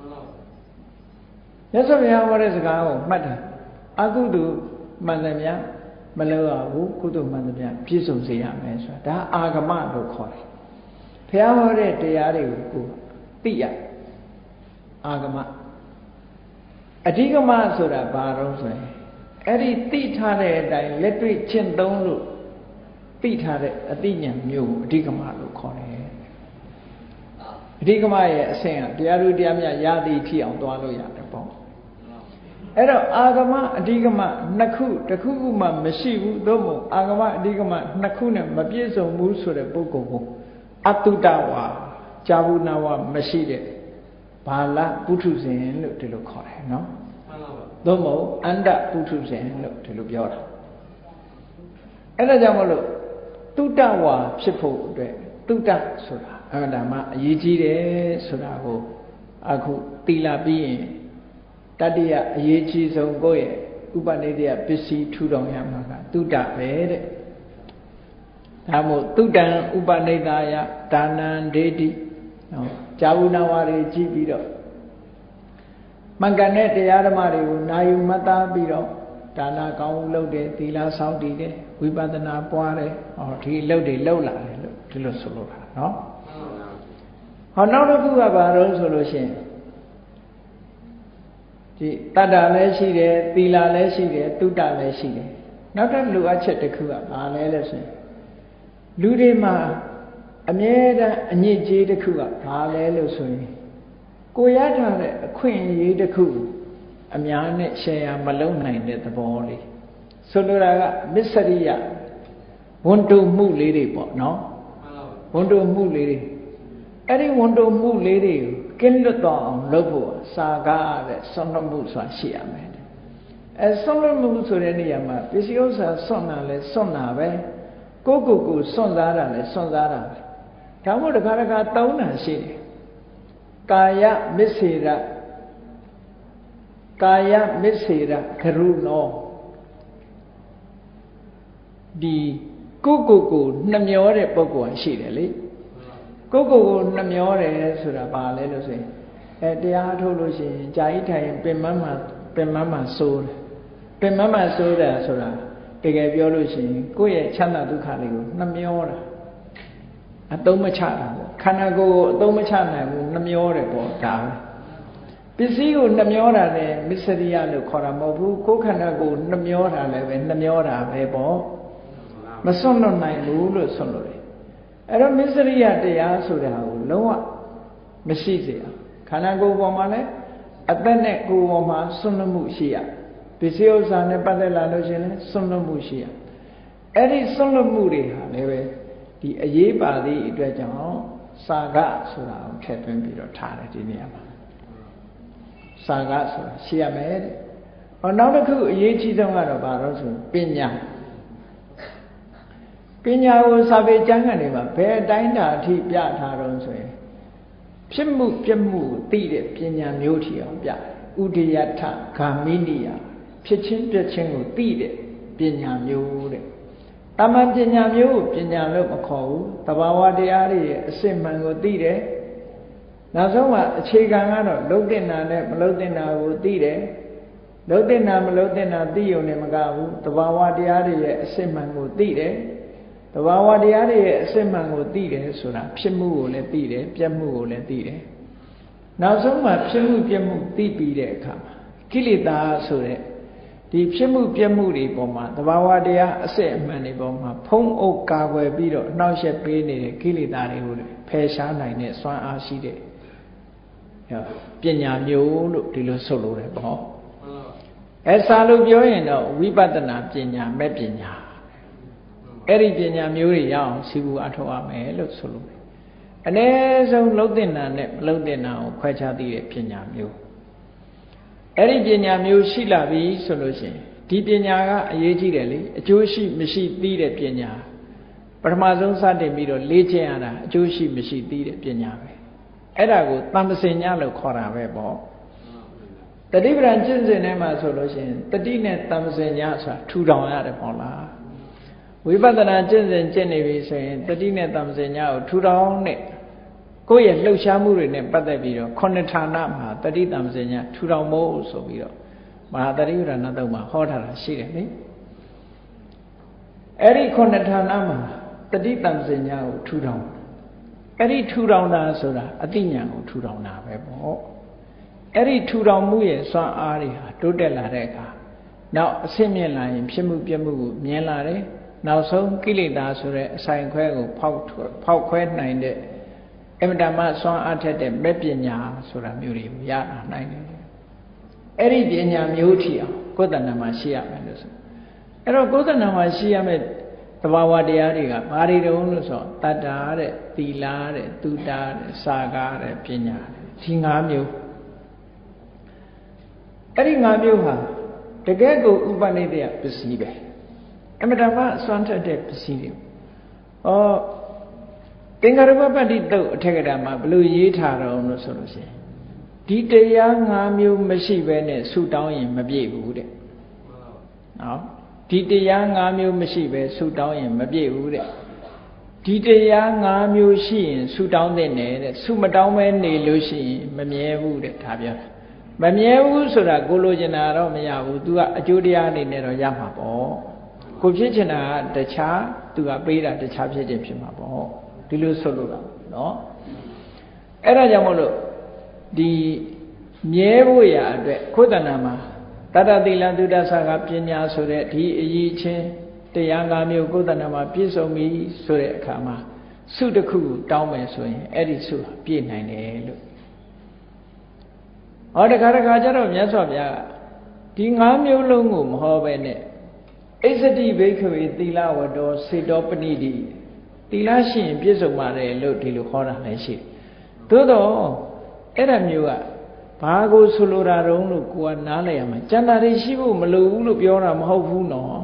မြတ်စွာဘုရားဟောတဲ့စကားကိုမှတ်တာအကုသိုလ်မှန်တယ်များမလို့ရဘူးကုသိုလ်မှန်တယ်များပြည့်စုံစေရမယ်ဆိုတာဒါအာဂမလို့ခေါ်တယ်ဘုရားဟောတဲ့တရားတွေကိုကိုသိရအာဂမအဓိကမဆိုတာဘာတော့ဆိုရင်အဲ့ဒီသိထားတဲ့အတိုင်းလက်တွေ့ကျင့်သုံးလို့သိထားတဲ့အသိဉာဏ်မျိုးကိုအဓိကမလို့ခေါ်တယ်အဓိကမရဲ့အဆင့်ကတရားသူတရားမြတ်ရသည်ထိအောင်သွားလို့ရတယ်ပေါ့အဲ့တော့အာဂမအဓိကမနှစ်ခုတစ်ခုခုမှမရှိဘူးသို့မဟုတ်အာဂမအဓိကမနှစ်ခုနဲ့မပြည့်စုံဘူးဆိုတဲ့ပုဂ္ဂိုလ်ကိုအတုတဝါကြာဘူးနာဝမရှိတဲ့ဘာလပုထုဇဉ်လို့ဒီလိုခေါ်တယ်နော်သို့မဟုတ်အန္တပုထုဇဉ်လို့ဒီလိုပြောတာအဲ့ဒါကြောင့်မလို့တုတ္တဝါဖြစ်ဖို့အတွက်တုတ္တဆိုတာအမှန်တမ်းအရေးကြီးတယ်ဆိုတာကိုအခုသီလပြီးရင်တတိယအရေးကြီးဆုံးကိုယ့်ရဲ့ဥပနိဒေယပစ္စည်းထူထောင်ရမှာကတုတ္တပဲတဲ့ဒါမို့တုတ္တံဥပနိဒေယဒါနံဒေတိနော်ဇာဝနာဝါတွေကြည့်ပြီးတော့မှန်ကန်တဲ့တရားဓမ္မတွေကိုနာယူမှတ်သားပြီးတော့ဒါနကောင်းမှုလုပ်တယ်သီလဆောက်တည်တယ်ဝိပဿနာပွားတယ်ဟောဒီအလုပ်တွေလုပ်လာတယ်လို့ဒီလိုဆိုလိုတာနော်ဟောနောက်တစ်ခုကဘာလို့ဆိုလို့ရှိရင်ဒီတတ္တလည်းရှိတယ်သီလလည်းရှိတယ်တုတ္တလည်းရှိတယ်နောက်တစ်လူအချက်တစ်ခုကဘာလဲလဲဆိုရင်လူတွေမှာအမြဲတမ်းအညစ်အကြေးတစ်ခုကဘာလဲလို့ဆိုရင်ကိုရထားတဲ့အခွင့်အရေးတစ်ခုအများနဲ့ share မလုပ်နိုင်တဲ့သဘောလေးဆိုလိုတာကမစ္စရိယဝန်တုမှုလေးတွေပေါ့နော်ဝန်တုမှုလေးတွေအဲ့ဒီဝန်တုမှုလေးတွေကိုကင်းလွတ်တော့အောင်လုပ်ဖို့စာကားတဲ့ဆွန့်လွတ်မှုဆိုတာရှိရမယ်အဲဆွန့်လွတ်မှုဆိုတဲ့နေရာမှာပစ္စည်းဥစ္စာဆွန့်တာလဲဆွန့်တာပဲကိုယ့်ကိုယ်ကိုဆွန့်စားတာလဲဆွန့်စားတာပဲဒါမှမဟုတ်တခါတခါတောင်းတာရှိတယ်ကာယမစ္စေရကာယမစ္စေရဂရုနောဒီကိုယ့်ကိုယ်ကိုနှမျောတဲ့ပုဂ္ဂိုလ်ရှိတယ်လေကိုယ့်ကိုယ်ကိုနှမျောတယ်ဆိုတာဘာလဲလို့ဆိုရင်အဲတရားထုတ်လို့ရှိရင်ကြာကြီးထိုင်ပင်မမှပင်မမှစိုးတယ်ပင်မမှစိုးတယ်ဆိုတာတကယ်ပြောလို့ရှိရင်ကိုယ့်ရဲ့ချမ်းသာဒုက္ခတွေကိုနှမျောတာအသုံးမချတာပေါ့ခန္ဓာကိုယ်ကိုအသုံးမချနိုင်ဘူးနှမျောတယ်ပေါ့ဒါပဲပစ္စည်းကိုနှမျောတာနဲ့မစ္စရိယလို့ခေါ်တာမဟုတ်ဘူးကိုယ်ခန္ဓာကိုယ်နှမျောတာလည်းပဲနှမျောတာပဲပေါ့မစွန့်လွတ်နိုင်ဘူးလို့ဆွန့်လွတ်တယ်အဲ့တော့မစ္စရိယတရားဆိုတာကိုလုံးဝမရှိစေအောင်ခန္ဓာကိုယ်ပေါ်မှာလည်းအသက်နဲ့ကိုယ်ပေါ်မှာစွန့်လွတ်မှုရှိရပစ္စည်းဥစ္စာနဲ့ပတ်သက်လာလို့ရှိရင်လည်းစွန့်လွတ်မှုရှိရအဲ့ဒီစွန့်လွတ်မှုတွေဟာလည်းပဲဒီအရေးပါသည့်အတွက်ကြောင့်စာကဆိုတာကိုထည့်သွင်းပြီးတော့ထားတယ်ဒီနေရာမှာစာကဆိုတာရှိရမယ်တဲ့။ဟောနောက်တစ်ခုအရေးကြီးဆုံးကတော့ဘာလို့ဆိုပညာပညာကိုစာပေကျမ်းဂန်တွေမှာဘယ်အတိုင်းတာအထိပြထားတော့ဆိုရင်ဖြစ်မှုပြမှုကိုသိတဲ့ပညာမျိုးထီအောင်ပြတယ်။ဥဒိယထဂာမိနိယဖြစ်ချင်းပြချင်းကိုသိတဲ့ပညာမျိုးတဲ့။တမန်ပညာမျိုးကိုပညာလို့မခေါ်ဘူး။တဘာဝတရားတွေရဲ့အစစ်မှန်ကိုသိတယ်။နောက်ဆုံးမှာအခြေခံကတော့လုံးတင်တာနဲ့မလုံးတင်တာကိုသိတယ်။လုံးတင်တာမလုံးတင်တာသိုံနဲ့မကဘူး။တဘာဝတရားတွေရဲ့အစစ်မှန်ကိုသိတယ်။တဘာဝတရားတွေရဲ့အစစ်မှန်ကိုသိတယ်ဆိုတာဖြစ်မှုကိုလည်းသိတယ်ပြက်မှုကိုလည်းသိတယ်နောက်ဆုံးမှာဖြစ်မှုပြက်မှုသိပြီးတဲ့အခါမှာကိလေသာဆိုတဲ့ဒီဖြစ်မှုပြက်မှုတွေပေါ်မှာတဘာဝတရားအစစ်အမှန်တွေပေါ်မှာဖုံးအုပ်ကာကွယ်ပြီးတော့နှောက်ယှက်ပေးနေတဲ့ကိလေသာတွေကိုဖယ်ရှားနိုင်တဲ့စွမ်းအားရှိတဲ့ပညာမျိုးလို့ဒီလိုဆိုလိုတယ်ပေါ့အဲစာလို့ပြောရင်တော့ဝိပဿနာပညာမဲ့ပညာအဲ့ဒီပညာမျိုးတွေရအောင်စီဘူးအထောက်ရမယ်လို့ဆိုလို့အ ਨੇ ဆုံးလုံးတင်တာနဲ့မလုံးတင်တာကိုခွဲခြားသိတဲ့ပညာမျိုးအဲ့ဒီပညာမျိုးရှိလာပြီဆိုလို့ရှိရင်ဒီပညာကအရေးကြီးတယ်လေအကျိုးရှိမရှိသိတဲ့ပညာပထမဆုံးစတင်ပြီးတော့လေ့ကျင့်ရတာအကျိုးရှိမရှိသိတဲ့ပညာပဲအဲ့ဒါကိုတမ္ပစင်ညာလို့ခေါ်တာပဲပေါ့တတိပဒံကျင့်စဉ်ထဲမှာဆိုလို့ရှိရင်တတိနဲ့တမ္ပစင်ညာဆိုတာထူထောင်ရတယ်ပေါ့လားဝိပဿနာကျင့်စဉ်ကျင့်နေပြီဆိုရင်တတိနဲ့တမ္ပစင်ညာကိုထူထောင်နဲ့ကိုယ့်ရဲ့လှုပ်ရှားမှုတွေနဲ့ပတ်သက်ပြီးတော့ခုနှစ်ဌာနမှာတတိတမ္ပစင်ညာထူထောင်ဖို့ဆိုပြီးတော့မဟာတတိပဒံနတ်တုံမှာဟောထားတာရှိတယ်လေအဲ့ဒီခုနှစ်ဌာနမှာတတိတမ္ပစင်ညာကိုထူထောင်အဲ့ဒီထူထောင်တာဆိုတာအသိဉာဏ်ကိုထူထောင်တာပဲပေါ့အဲ့ဒီထူထောင်မှုရဲ့စွမ်းအားတွေဟာတိုးတက်လာတဲ့အခါနောက်အဆင့်မြင့်လာရင်ဖြစ်မှုပြမှုကိုမြင်လာတယ်နောက်ဆုံးကိလေသာဆိုတဲ့အဆိုင်ခွဲကိုဖောက်ဖောက်ခွဲနိုင်တဲ့အမတမစွမ်းအားထက်တဲ့မဲ့ပညာဆိုတာမျိုးတွေရလာနိုင်တယ်အဲ့ဒီပညာမျိုးထီအောင်ကိုယ်တဏ္ဍာမှာရှိရမယ်လို့ဆိုအဲ့တော့ကိုယ်တဏ္ဍာမှာရှိရမယ်သဘာဝတရားတွေကဘာတွေတုံးလို့ဆိုတတ္တာတဲ့သီလတဲ့သုတတဲ့စာကားတဲ့ပညာဒီ၅မျိုးအဲ့ဒီ၅မျိုးဟာတကယ်ကိုဥပနိဒေယပစ္စည်းပဲအမတမအစွမ်းထက်တဲ့ပစ္စည်းတွေဩသင်္ခါရပပ္ပတ္တိတုတ်အထက်ကရာမှာဘယ်လိုရေးထားတော့လို့ဆိုလို့ရှိရင်ဒီတရား၅မျိုးမရှိဘဲနဲ့ဆူတောင်းရင်မပြည့်ဘူးတဲ့နော်ဒီတရား၅မျိုးမရှိပဲဆူတောင်းရင်မပြည့်ဘူးတဲ့ဒီတရား၅မျိုးရှိရင်ဆူတောင်းတဲ့နဲ့တဲ့ဆူမတောင်းပဲနေလို့ရှိရင်မမြဲဘူးတဲ့ဒါပြောတာမမြဲဘူးဆိုတာကိုလိုချင်တာတော့မရဘူး तू ကအကျိုးတရားအနေနဲ့တော့ရမှာပေါ့ကိုဖြစ်ချင်တာကတခြား तू ကပေးတာတခြားဖြစ်ခြင်းဖြစ်မှာပေါ့ဒီလိုဆိုလို့တော့နော်အဲ့ဒါကြောင့်မို့လို့ဒီမြဲဖို့ရာအတွက်ခုတ္တနာမှာတတ္တသီလသုဒ္ဓဆာကပညာဆိုတဲ့ဒီအရေးချင်းတရား၅မျိုးကိုယ်တဏ္ဍာမှာပြည့်စုံပြီဆိုတဲ့အခါမှာစုတစ်ခုတောင်းမယ်ဆိုရင်အဲ့ဒီစုပြည့်နိုင်တယ်လို့ဟောတခါတခါကျတော့မြတ်စွာဘုရားဒီ၅မျိုးလုံးကိုမဟောပဲနဲ့ဣစ္ဆတိဘိက္ခဝေသီလဝတ္တောစေတောပဏိတိသီလရှိရင်ပြည့်စုံပါတယ်လို့ဒီလိုဟောတာလည်းရှိတယ်သို့တော့အဲ့ဒါမျိုးကဘာကိုဆိုလိုတာတုံးလို့ကိုကနားလည်ရမှာကျန်တာတွေရှိဖို့မလိုဘူးလို့ပြောတာမဟုတ်ဘူးနော်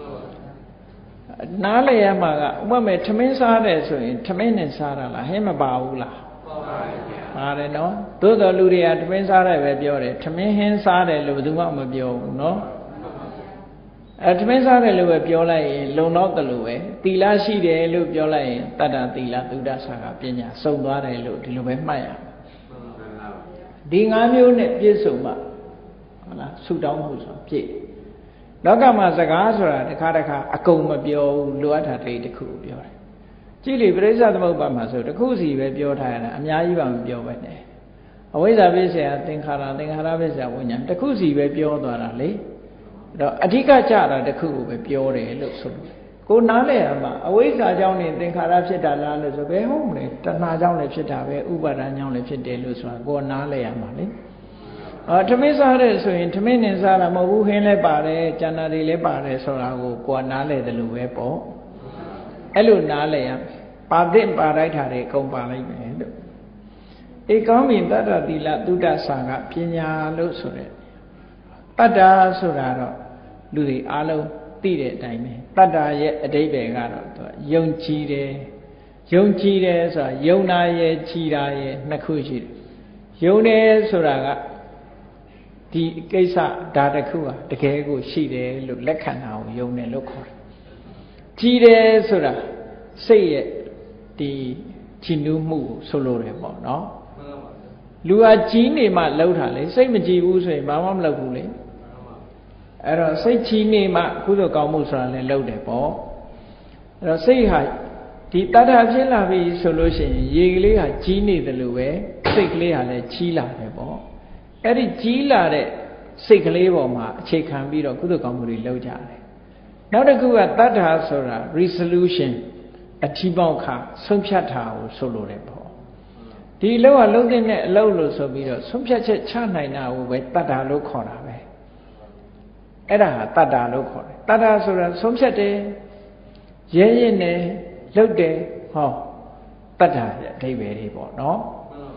နားလည်ရမှာကဥပမာထမင်းစားတယ်ဆိုရင်ထမင်းနဲ့စားတာလားဟဲ့မပါဘူးလားပါပါဗျာပါတယ်နော်သို့တော်လူတွေကထမင်းစားတယ်ပဲပြောတယ်ထမင်းဟင်းစားတယ်လို့ဘယ်သူမှမပြောဘူးနော်အဲထမင်းစားတယ်လို့ပဲပြောလိုက်ရင်လုံတော့တယ်လို့ပဲသီလရှိတယ်လို့ပြောလိုက်ရင်တတ္တသီလသုဒ္ဓဆာကပညာစုံသွားတယ်လို့ဒီလိုပဲမှတ်ရဒီ၅မျိုးနဲ့ပြည့်စုံမှဟုတ်လားဆူတောင်းမှုဆိုပြည့်လောကမှာစကားဆိုတာတစ်ခါတစ်ခါအကုန်မပြောဘူးလိုအပ်တာတိတ်တစ်ခုပြောတယ်ကြည့်လေပရိစ္ဆသမုပ္ပါမှာဆိုတစ်ခုစီပဲပြောထားရတာအများကြီးပါမပြောပဲနဲ့အဝိဇ္ဇာပိစ္ဆေယသင်္ခါရသင်္ခါရပိစ္ဆေယဝိညာဉ်တစ်ခုစီပဲပြောသွားတာလေအဲ့တော့အဓိကကြတာတစ်ခုကိုပဲပြောတယ်လို့ဆိုလို့ကိုနားလဲရမှာအဝိဇ္ဇာကြောင့်နေသင်္ခါရဖြစ်တာလားလို့ဆိုဘယ်ဟုတ်မလဲတဏှာကြောင့်လည်းဖြစ်တာပဲဥပါဒဏ်ကြောင့်လည်းဖြစ်တယ်လို့ဆိုတာကိုနားလဲရမှာလေအော်ထမင်းစားတဲ့ဆိုရင်ထမင်းနဲ့စားတာမဟုတ်ဘူးဟင်းလည်းပါတယ်ကျန်တာတွေလည်းပါတယ်ဆိုတာကိုကိုနားလဲတယ်လို့ပဲပေါ့အဲ့လိုနားလဲရပါသင့်ပါလိုက်တာတွေအကုန်ပါလိုက်မယ်လို့ဧကောင်းပြီတတ္တသီလသုဒ္ဓဆာကပညာလို့ဆိုတဲ့တတ္တာဆိုတာတော့လူတွေအားလုံးသိတဲ့အတိုင်းပဲတတ္တာရဲ့အဓိပ္ပာယ်ကတော့သူယုံကြည်တယ်ယုံကြည်တယ်ဆိုတာယုံနာရဲ့ကြည်တာရဲ့နှစ်ခုရှိတယ်ယုံတယ်ဆိုတာကဒီကိစ္စဒါတစ်ခုဟာတကယ်ကိုရှိတယ်လို့လက်ခံတာကိုယုံတယ်လို့ခေါ်တယ်ကြည်တယ်ဆိုတာစိတ်ရဲ့ဒီကြည်နူးမှုကိုဆိုလိုတယ်ပေါ့နော်လူဟာကြည်နေမှလှုပ်တာလေစိတ်မကြည်ဘူးဆိုရင်ဘာမှမလုပ်ဘူးလေအဲ့တော့စိတ်ချီနေမှကုသိုလ်ကောင်းမှုဆိုတာလည်းလုပ်တယ်ပေါ့အဲ့တော့စိတ်ဟာဒီတတ္ထဖြစ်လာပြီဆိုလို့ရှိရင်ရေကလေးဟာကြီးနေတယ်လို့ပဲစိတ်ကလေးဟာလည်းကြီးလာတယ်ပေါ့အဲ့ဒီကြီးလာတဲ့စိတ်ကလေးပေါ်မှာအခြေခံပြီးတော့ကုသိုလ်ကောင်းမှုတွေလုပ်ကြတယ်နောက်တစ်ခုကတတ္ထဆိုတာ resolution အထီးပေါက်ခါဆုံးဖြတ်တာကိုဆိုလိုတယ်ပေါ့ဒီအလုပ်ကလုံးတဲ့အလုပ်လို့ဆိုပြီးတော့ဆုံးဖြတ်ချက်ချနိုင်တာကိုပဲတတ္ထလို့ခေါ်တာပဲအဲ့ဒါဟာတတ္တာလို့ခေါ်တယ်တတ္တာဆိုတာဆုံးဖြတ်တယ်ရဲရဲနဲ့လှုပ်တယ်ဟောတတ္တာရဲ့အဓိပ္ပာယ်တွေပေါ့နော်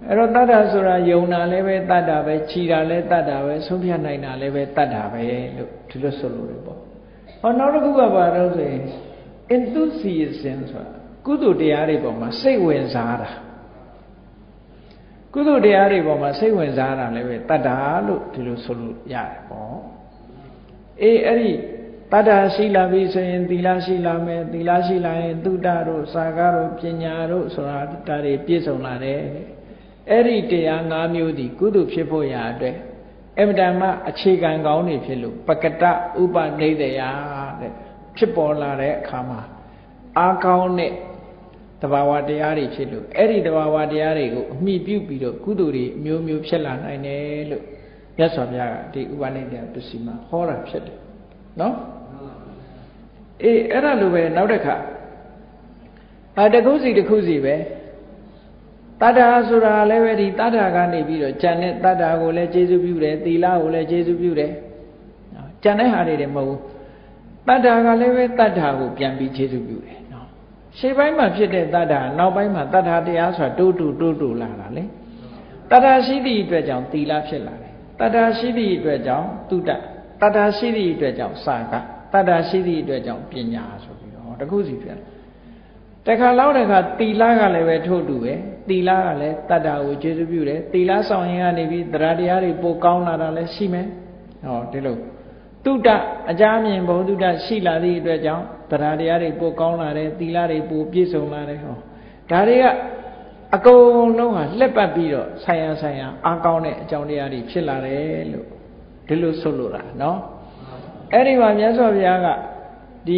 အဲ့တော့တတ္တဆိုတာယုံတာလည်းပဲတတ္တပဲခြီတာလည်းတတ္တပဲဆုံးဖြတ်နိုင်တာလည်းပဲတတ္တပဲလို့ဒီလိုဆိုလို့ရပေါ့ဟောနောက်တစ်ခုကဘာလို့ဆိုရင် enthusiasm ဆိုတာကုသိုလ်တရားတွေပေါ်မှာစိတ်ဝင်စားတာကုသိုလ်တရားတွေပေါ်မှာစိတ်ဝင်စားတာလည်းပဲတတ္တလို့ဒီလိုဆိုလို့ရတယ်ပေါ့အေးအဲ့ဒီတတ္တရှိလာပြီဆိုရင်သီလရှိလာမယ်သီလရှိလာရင်သုတ္တတို့စာကတို့ပညာတို့ဆိုတာဒါတွေပြည့်စုံလာတယ်အဲ့ဒီတရား၅မျိုးဒီကုသိုလ်ဖြစ်ဖို့ရာအတွက်အမြဲတမ်းအခြေခံကောင်းနေဖြစ်လို့ပကတဥပနိဒေယတဲ့ဖြစ်ပေါ်လာတဲ့အခါမှာအားကောင်းတဲ့တဘာဝတရားတွေဖြစ်လို့အဲ့ဒီတဘာဝတရားတွေကိုအမိပြုပြီးတော့ကုသိုလ်တွေအမျိုးမျိုးဖြစ်လာနိုင်တယ်လို့မြတ်စွာဘုရားကဒီဥပနိဒေယပစ္စည်းမှာဟောတာဖြစ်တယ်နော်အေးအဲ့ဒါလိုပဲနောက်တစ်ခါအတခုစီတခုစီပဲတတ္တာဆိုတာလည်းပဲဒီတတ္တာကနေပြီးတော့ဉာဏ်နဲ့တတ္တာကိုလည်းကျေစုပြုတယ်သီလကိုလည်းကျေစုပြုတယ်နော်ဉာဏ်နဲ့ဟာတွေမဟုတ်ဘူးတတ္တာကလည်းပဲတတ္တာကိုပြန်ပြီးကျေစုပြုတယ်နော်ရှေ့ပိုင်းမှာဖြစ်တဲ့တတ္တာနောက်ပိုင်းမှာတတ္တာတရားဆိုတာတိုးတူတိုးတူလာတာလေတတ္တာရှိသည့်အတွက်ကြောင့်သီလဖြစ်လာတယ်တတ္တာရှိသည့်အတွက်ကြောင့်သုတ္တတတ္တာရှိသည့်အတွက်ကြောင့်စာကတတ္တာရှိသည့်အတွက်ကြောင့်ပညာဆိုပြီးတော့တခုစီဖြစ်တယ်တခါလောက်တခါသီလကလည်းပဲထို့တူပဲသီလကလည်းတတ္တာကိုကျေစုပြုတယ်သီလဆောင်ရင်ကနေပြီးတရားတရားတွေပိုကောင်းလာတာလည်းရှိမယ်ဟောဒီလိုတုဒ္ဒအကြမြင်ဘုံတုဒ္ဒရှိလာသည့်အတွက်ကြောင့်တရားတရားတွေပိုကောင်းလာတယ်သီလတွေပိုပြည့်စုံလာတယ်ဟောဒါတွေကအကုန်လုံးဟာလှက်ပတ်ပြီးတော့ဆိုင်ရဆိုင်ရအားကောင်းတဲ့အကြောင်းတရားတွေဖြစ်လာတယ်လို့ဒီလိုဆိုလိုတာနော်အဲ့ဒီမှာမြတ်စွာဘုရားကဒီ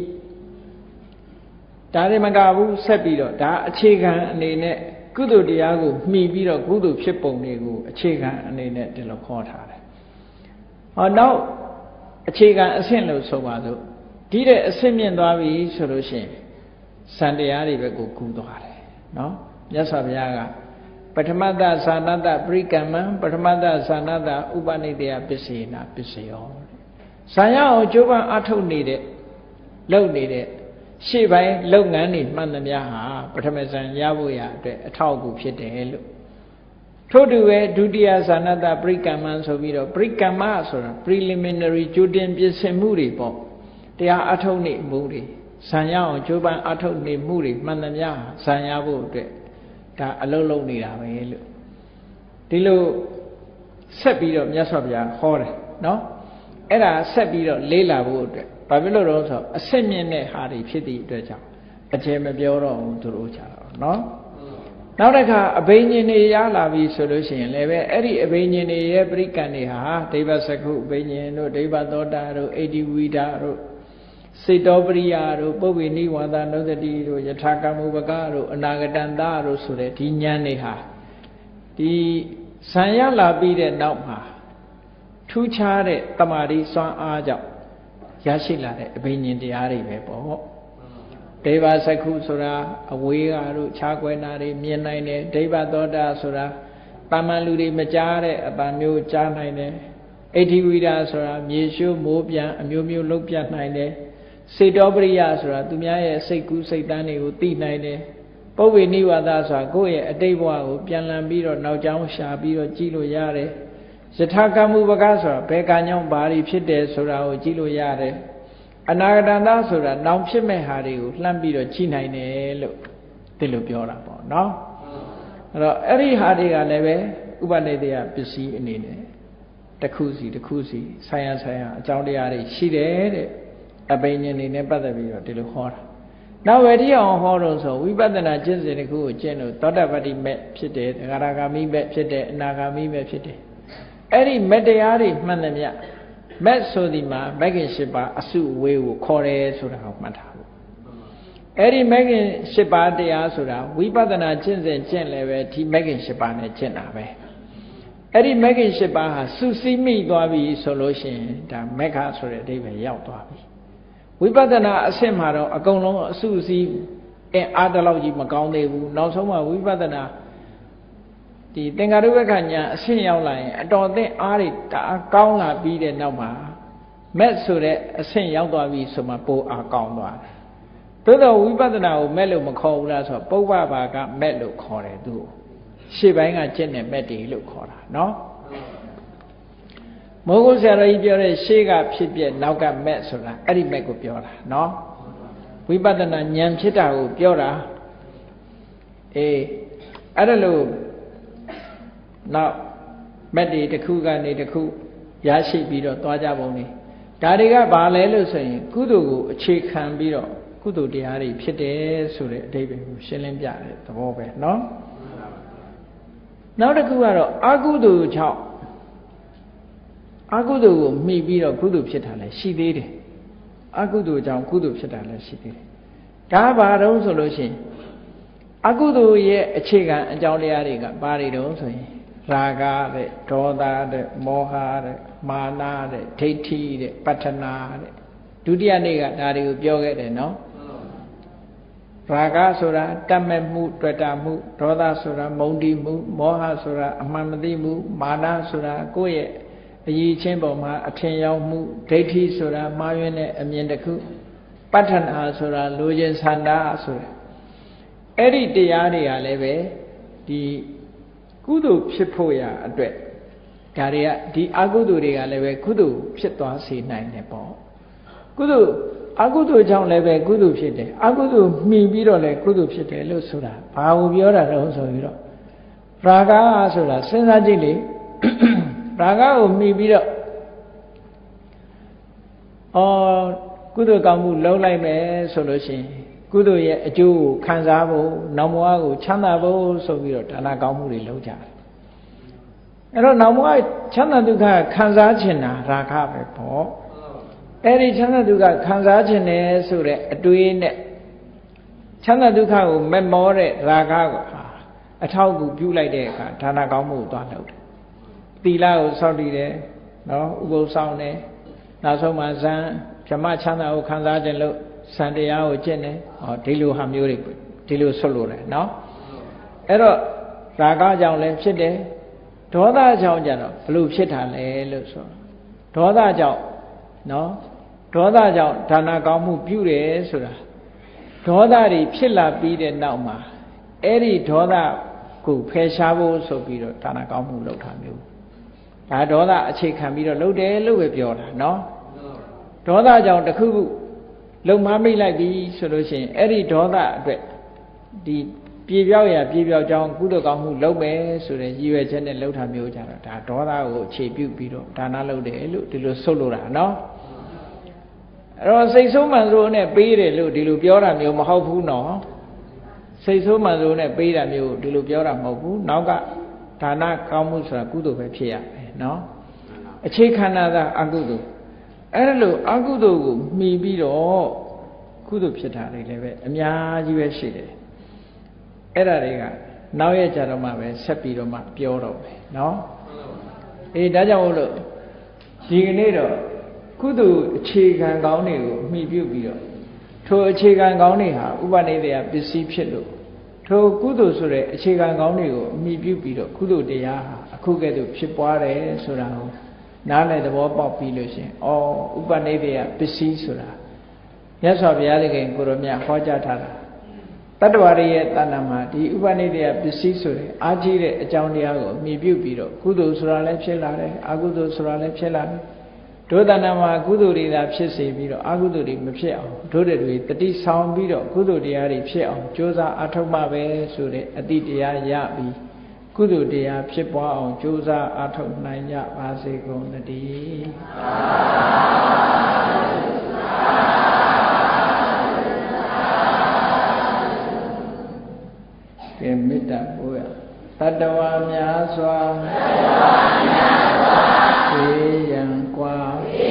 ဒါတွေမကဘူးဆက်ပြီးတော့ဒါအခြေခံအနေနဲ့ကုသိုလ်တရားကိုမှီပြီးတော့ကုသိုလ်ဖြစ်ပုံတွေကိုအခြေခံအနေနဲ့ဒီလိုခေါ်ထားတယ်။ဟောနောက်အခြေခံအဆင့်လို့ဆိုပါစို့ဒီတဲ့အဆင့်မြင့်သွားပြီဆိုလို့ရှိရင်စံတရားတွေပဲကိုကူးသွားတယ်နော်မြတ်စွာဘုရားကပထမတ္တသာနတ္တပရိကမ္မံပထမတ္တသာနတ္တဥပနိဒေယပစ္စေနာပစ္စယောဇာရအောင်ကျိုးပန်းအထုတ်နေတဲ့လုပ်နေတဲ့ရှေ့ပိုင်းလုပ်ငန်းတွေမှန်သမျှဟာပထမဇန်ရဖို့ရအတွက်အထောက်အကူဖြစ်တယ်လို့ထို့တူပဲဒုတိယဇာနတ္တပရိကမ္မံဆိုပြီးတော့ပရိကမ္မဆိုတာ preliminary ကြိုတင်ပြင်ဆင်မှုတွေပေါ့တရားအထုတ်နေမှုတွေဇန်ရအောင်ကျိုးပန်းအထုတ်နေမှုတွေမှန်သမျှဇန်ရဖို့အတွက်ဒါအလုံးလုံးနေတာပဲလို့ဒီလိုဆက်ပြီးတော့မြတ်စွာဘုရားဟောတယ်နော်အဲ့ဒါဆက်ပြီးတော့လေးလာဖို့အတွက်ဘာဖြစ်လို့တော့ဆိုအစစ်မြင့်တဲ့ဟာတွေဖြစ်သည့်အတွက်ကြောင့်အကျေမပြောတော့ဘူးသူတို့ကြတော့နော်နောက်တစ်ခါအဘိညာဉ်တွေရလာပြီဆိုလို့ရှိရင်လည်းပဲအဲ့ဒီအဘိညာဉ်တွေရဲ့ပရိကံတွေဟာဒိဗ္ဗစကုအဘိညာဉ်တို့ဒိဗ္ဗသောတာတို့အိတိဝိဒတို့စေတောပရိယတို့ပုဗ္ဗေနိဝါဒနုဒတိတို့ယထာကမ္မုပကတို့အနာဂတံတတို့ဆိုတဲ့ဒီဉာဏ်တွေဟာဒီဇံရလာပြီးတဲ့နောက်မှာထူးခြားတဲ့တမာတိစွမ်းအားကြောင့်ရရှိလာတဲ့အဘိညာဉ်တရားတွေပဲပေါ့ဒိဗ္ဗစကုဆိုတာအဝေးကတို့ခြားကွယ်နာတွေမြင်နိုင်တယ်ဒိဗ္ဗသောတာဆိုတာတာမန်လူတွေမကြားတဲ့အပံမျိုးကြားနိုင်တယ်အိဋ္ဌိဝိဒဆိုတာမြေရှိုးမိုးပြန်အမျိုးမျိုးလုံးပြနိုင်တယ်စေတောပရိယဆိုတာသူများရဲ့စိတ်ကူးစိတ်တန်းတွေကိုသိနိုင်တယ်ပုဗ္ဗေနိဝါဒဆိုတာကိုယ့်ရဲ့အတိတ်ဘဝကိုပြန်လည်ပြီးတော့နောက်ကြောင်းရှာပြီးတော့ကြည့်လို့ရတယ်ယထာကမ္မုပကဆိုတာဘယ်ကံကြောင့်ဘာတွေဖြစ်တယ်ဆိုတာကိုကြည့်လို့ရတယ်အနာဂတံတဆိုတာနောင်ဖြစ်မဲ့ဟာတွေကိုလှမ်းပြီးတော့ကြည့်နိုင်တယ်လို့ဒီလိုပြောတာပေါ့နော်အဲ့တော့အဲ့ဒီဟာတွေကလည်းပဲဥပနိဒေယပစ္စည်းအနေနဲ့တစ်ခုစီတစ်ခုစီဆိုင်ရဆိုင်ရအကြောင်းတရားတွေရှိတယ်တဲ့အဘိညာဉ်တွေနဲ့ပတ်သက်ပြီးတော့ဒီလိုဟောတာနောက်ဝေတိအောင်ဟောလို့ဆိုဝိပဿနာကျင့်စဉ်တစ်ခုကိုကျင့်လို့သောတာပတ္တိမဲ့ဖြစ်တယ်သဂရဂါမိမဲ့ဖြစ်တယ်အနာဂါမိမဲ့ဖြစ်တယ်အဲ့ဒီမတရားတွေမှန်သမျှမက်ဆိုဒီမှာမဂ္ဂင်၈ပါးအစုဝေးကိုခေါ်တယ်ဆိုတာကိုမှတ်ထားဖို့အဲ့ဒီမဂ္ဂင်၈ပါးတရားဆိုတာဝိပဿနာကျင့်စဉ်ကျင့်လည်းပဲဒီမဂ္ဂင်၈ပါးနဲ့ကျင့်တာပဲအဲ့ဒီမဂ္ဂင်၈ပါးဟာစုစည်းမိသွားပြီဆိုလို့ရှိရင်ဒါမဂ္ဂဆိုတဲ့အဓိပ္ပာယ်ရောက်သွားပြီဝိပဿနာအဆင့်မှာတော့အကုန်လုံးအစုစည်းအင်အားတလောက်ကြီးမကောင်းသေးဘူးနောက်ဆုံးမှဝိပဿနာဒီသင်္ခါရုပ္ပကညာအဆင့်ရောက်လာရင်အတော်အသင့်အားတွေတအားကောင်းလာပြီးတဲ့နောက်မှာမက်ဆိုတဲ့အဆင့်ရောက်သွားပြီဆိုမှပိုအားကောင်းသွားတယ်သို့တော့ဝိပဿနာကိုမက်လို့မခေါ်ဘူးလားဆိုတော့ပုဗ္ဗဘာကမက်လို့ခေါ်တယ်သူရှေ့ပိုင်းကကျင့်တဲ့မက်တွေလို့ခေါ်တာနော်မိုးကုတ်ဆရာတော်ကြီးပြောတဲ့ရှေ့ကဖြစ်ပြနောက်ကမက်ဆိုတာအဲ့ဒီမက်ကိုပြောတာနော်ဝိပဿနာဉာဏ်ဖြစ်တာကိုပြောတာအေးအဲ့ဒါလို့နောက်မက်တွေတစ်ခုကနေတစ်ခုရရှိပြီးတော့သွားကြပုံနေဒါတွေကဘာလဲလို့ဆိုရင်ကုသိုလ်ကိုအခြေခံပြီးတော့ကုသိုလ်တရားတွေဖြစ်တယ်ဆိုတဲ့အဓိပ္ပာယ်ကိုရှင်းလင်းပြတဲ့သဘောပဲเนาะနောက်တစ်ခုကတော့အကုသိုလ်ကြောင့်အကုသိုလ်ကိုမှီပြီးတော့ကုသိုလ်ဖြစ်တာလည်းရှိသေးတယ်အကုသိုလ်ကြောင့်ကုသိုလ်ဖြစ်တာလည်းရှိသေးတယ်ဒါဘာတုံးဆိုလို့ရှိရင်အကုသိုလ်ရဲ့အခြေခံအကြောင်းတရားတွေကဘာတွေတုံးဆိုရင်ရာဂတဲ့ဒေါသတဲ့မောဟတဲ့မာနတဲ့ဒိဋ္ဌိတဲ့ပတ္ထနာတဲ့ဒုတိယနေ့ကဒါတွေကိုပြောခဲ့တယ်နော်ရာဂဆိုတာတတ်မဲ့မှုတွေ့တာမှုဒေါသဆိုတာမုန်းတီးမှုမောဟဆိုတာအမှန်မသိမှုမာနဆိုတာကိုယ့်ရဲ့အရည်ချင်းပေါ်မှာအထင်ရောက်မှုဒိဋ္ဌိဆိုတာမှားယွင်းတဲ့အမြင်တစ်ခုပတ္ထနာဆိုတာလိုချင်ဆန္ဒဆိုတာအဲ့ဒီတရားတွေကလည်းပဲဒီကုသိုလ်ဖြစ်ဖို့ရအတွက်ဒါတွေကဒီအကုသိုလ်တွေကလည်းပဲကုသိုလ်ဖြစ်သွားစေနိုင်တယ်ပေါ့ကုသိုလ်အကုသိုလ်ကြောင့်လည်းပဲကုသိုလ်ဖြစ်တယ်အကုသိုလ်မှီပြီးတော့လည်းကုသိုလ်ဖြစ်တယ်လို့ဆိုတာဘာကိုပြောတာတော့ဆိုပြီးတော့ရာဂဆိုတာစဉ်းစားကြည့်လေရာဂကိုမှီပြီးတော့အော်ကုသိုလ်ကောင်းမှုလုပ်လိုက်မယ်ဆိုလို့ရှိရင်ကုသိုလ်ရဲ့အကျိုးကိုခံစားဖို့နောက်ဘဝကိုချမ်းသာဖို့ဆိုပြီးတော့ဒါနကောင်းမှုတွေလုပ်ကြတယ်အဲ့တော့နောက်ဘဝချမ်းသာဒုက္ခခံစားခြင်းတာရာဂပဲပေါ့အဲ့ဒီချမ်းသာဒုက္ခခံစားခြင်းတယ်ဆိုတဲ့အတွေးနဲ့ချမ်းသာဒုက္ခကိုမက်မောတဲ့ရာဂကိုအထောက်အကူပြုလိုက်တဲ့အခါဒါနကောင်းမှုကိုသွားလုပ်တယ်သီလကိုစောင့်တည်တယ်နော်ဥပုသ်ဆောင်တယ်နောက်ဆုံးမှဇံဗြဟ္မချမ်းသာကိုခံစားခြင်းလို့စံတရားကိုကျင့်တယ်ဟောဒီလိုဟာမျိုးတွေဒီလိုဆွတ်လို့တယ်နော်အဲ့တော့ရာဂကြောင့်လည်းဖြစ်တယ်ဒေါသကြောင့်ကြတော့ဘလို့ဖြစ်တာလဲလို့ဆိုဒေါသကြောင့်နော်ဒေါသကြောင့်ဒါနကောင်းမှုပြုတယ်ဆိုတာဒေါသတွေဖြစ်လာပြီးတဲ့နောက်မှာအဲ့ဒီဒေါသကိုဖယ်ရှားဖို့ဆိုပြီးတော့ဒါနကောင်းမှုလုပ်တာမျိုးဒါဒေါသအခြေခံပြီးတော့လုပ်တယ်လို့ပဲပြောတာနော်ဒေါသကြောင့်တစ်ခုခုလုံမမိတ်လိုက်ပြီဆိုလို့ရှိရင်အဲ့ဒီဒေါသအတွက်ဒီပြေပြောက်ရပြေပြောက်ကြောင်းကုသိုလ်ကောင်းမှုလုပ်မယ်ဆိုတဲ့ရည်ရွယ်ချက်နဲ့လုပ်တာမျိုးကြတော့ဒါဒေါသကိုအခြေပြုပြီးတော့ဒါနလုပ်တယ်လို့ဒီလိုဆုတ်လို့တာနော်အဲ့တော့စိတ်ဆိုးမှန်ဆိုးနဲ့ပေးတယ်လို့ဒီလိုပြောတာမျိုးမဟုတ်ဘူးနော်စိတ်ဆိုးမှန်ဆိုးနဲ့ပေးတာမျိုးဒီလိုပြောတာမဟုတ်ဘူးနောက်ကဒါနကောင်းမှုဆိုတာကုသိုလ်ပဲဖြစ်ရမယ်နော်အခြေခံတာကအကုသိုလ်အဲ့ဒါလို့အကုသိုလ်ကိုမှီပြီးတော့ကုသိုလ်ဖြစ်တာတွေလည်းပဲအများကြီးပဲရှိတယ်အဲ့ဒါတွေကနောက်ရကြတော့မှပဲဆက်ပြီးတော့မှပြောတော့မယ်နော်အေးဒါကြောင့်မို့လို့ဒီကနေ့တော့ကုသိုလ်အခြေခံကောင်းတွေကိုမှီပြုပြီးတော့ထိုအခြေခံကောင်းတွေဟာဥပနိဒေယပစ္စည်းဖြစ်လို့ထိုကုသိုလ်ဆိုတဲ့အခြေခံကောင်းတွေကိုမှီပြုပြီးတော့ကုသိုလ်တရားဟာအခုကဲ့သို့ဖြစ်ပွားတယ်ဆိုတာကိုနားလည်သဘောပေါက်ပြီးလို့ရှင်ဩဥပနိဒေယပစ္စည်းဆိုတာမြတ်စွာဘုရားသခင်ကိုရောမြတ်ဟောကြားထားတာတတ္တဝါတွေရဲ့တဏ္ဍာမှာဒီဥပနိဒေယပစ္စည်းဆိုတဲ့အာကြီးတဲ့အကြောင်းတရားကိုမှီပြုပြီးတော့ကုသိုလ်ဆိုတာလည်းဖြစ်လာတယ်အကုသိုလ်ဆိုတာလည်းဖြစ်လာတယ်ဒုတဏ္ဍာမှာကုသိုလ်တွေသာဖြစ်စေပြီးတော့အကုသိုလ်တွေမဖြစ်အောင်ဒုတွေတတိဆောင်ပြီးတော့ကုသိုလ်တရားတွေဖြစ်အောင်ကြိုးစားအထောက်မှပဲဆိုတဲ့အတိတရားရပြီးကုသိုလ်တရားဖြစ်ပွားအောင်ကြိုးစားအထောက်နိုင်ကြပါစေကုန်သတည်းကဲမေတ္တာပို့ရတတ္တဝါများစွာသေရန်ကွာ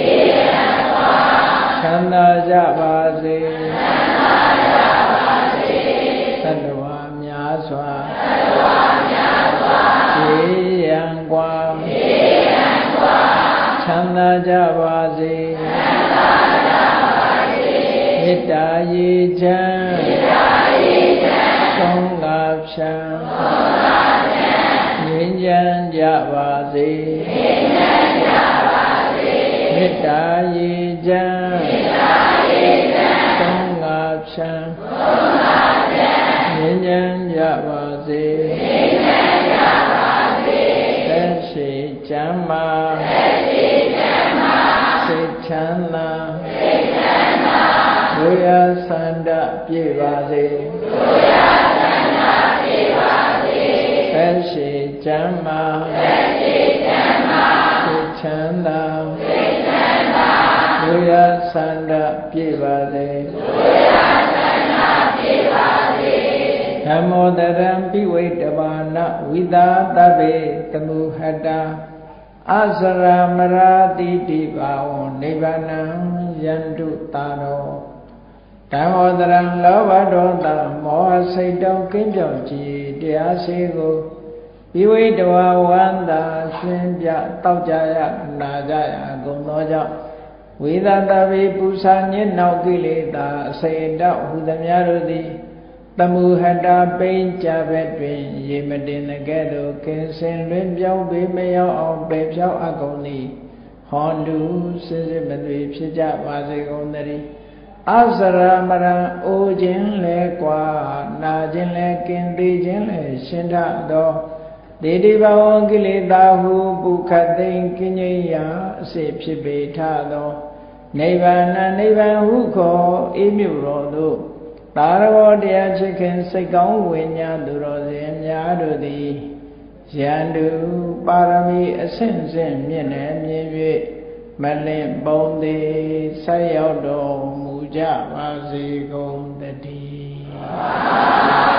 ချမ်းသာကြပါစေတတ္တဝါများစွာသေရန်ကွာချမ်းသာကြပါစေမေတ္တာရေချမ်းသုံးငါဖြံငြိမ်းချမ်းကြပါစေမေတ္တာရေချမ်းသုံးငါဖြံငြိမ်းချမ်းကြပါစေမာစိတ်ချမ်းသာလူရဆန္ဒပြည့်ပါစေသက်ရှိချမ်းသာစိတ်ချမ်းသာလူရဆန္ဒပြည့်ပါစေဓမ္မောတရံပိဝိတဘာနဝိသာတဗ္ဗေတမုဟတာအစရမရာတိတိဘာဝနိဗ္ဗာနံယန္တုတာရောဓမ္မောတရံလောဘဒေါသမောဟစိတ်တောကင်းပြောင်းကြည်တရားစေကိုပိဝိတဝဝန္တာရှင်းပြတောက်ကြရနာကြရကုန်သောကြောင့်ဝိသတဗ္ဗေပူဇာညစ်နောက်ကိလေသာအစိတ်တောက်ဟူသမျှတို့သည်တမုဟတာပိဉ္ကြဘက်တွင်ရေမတင်ကဲ့သို့ကင်းစင်လွင်ပြောင်းပေမရောက်အောင်ပေဖြောက်အကုန်သည်ဟောတုစစ်စစ်မသွေဖြစ်ကြပါစေကုန်သတည်းအစရမရံအိုခြင်းလဲကွာနာခြင်းလဲကင်းသေးခြင်းလဲရှင်းထသောဒေတိဘဝကိလေသာဟုပုခတ်သိင်ကိဉ္စရာအစေဖြစ်ပေထသောနိဗ္ဗာန်နိဗ္ဗာန်ဟုခေါ်အေးမြုတော်သို့သာရဝတရားချစ်ခင်စိတ်ကောင်းဝိညာဉ်သူတော်စင်များတို့သည်ယန္တုပါရမီအဆင့်ဆင့်မြင့်နေမြင်၍မလင်ပုံသည်ဆက်ရောက်တော်မူကြပါစေကုန်တည်း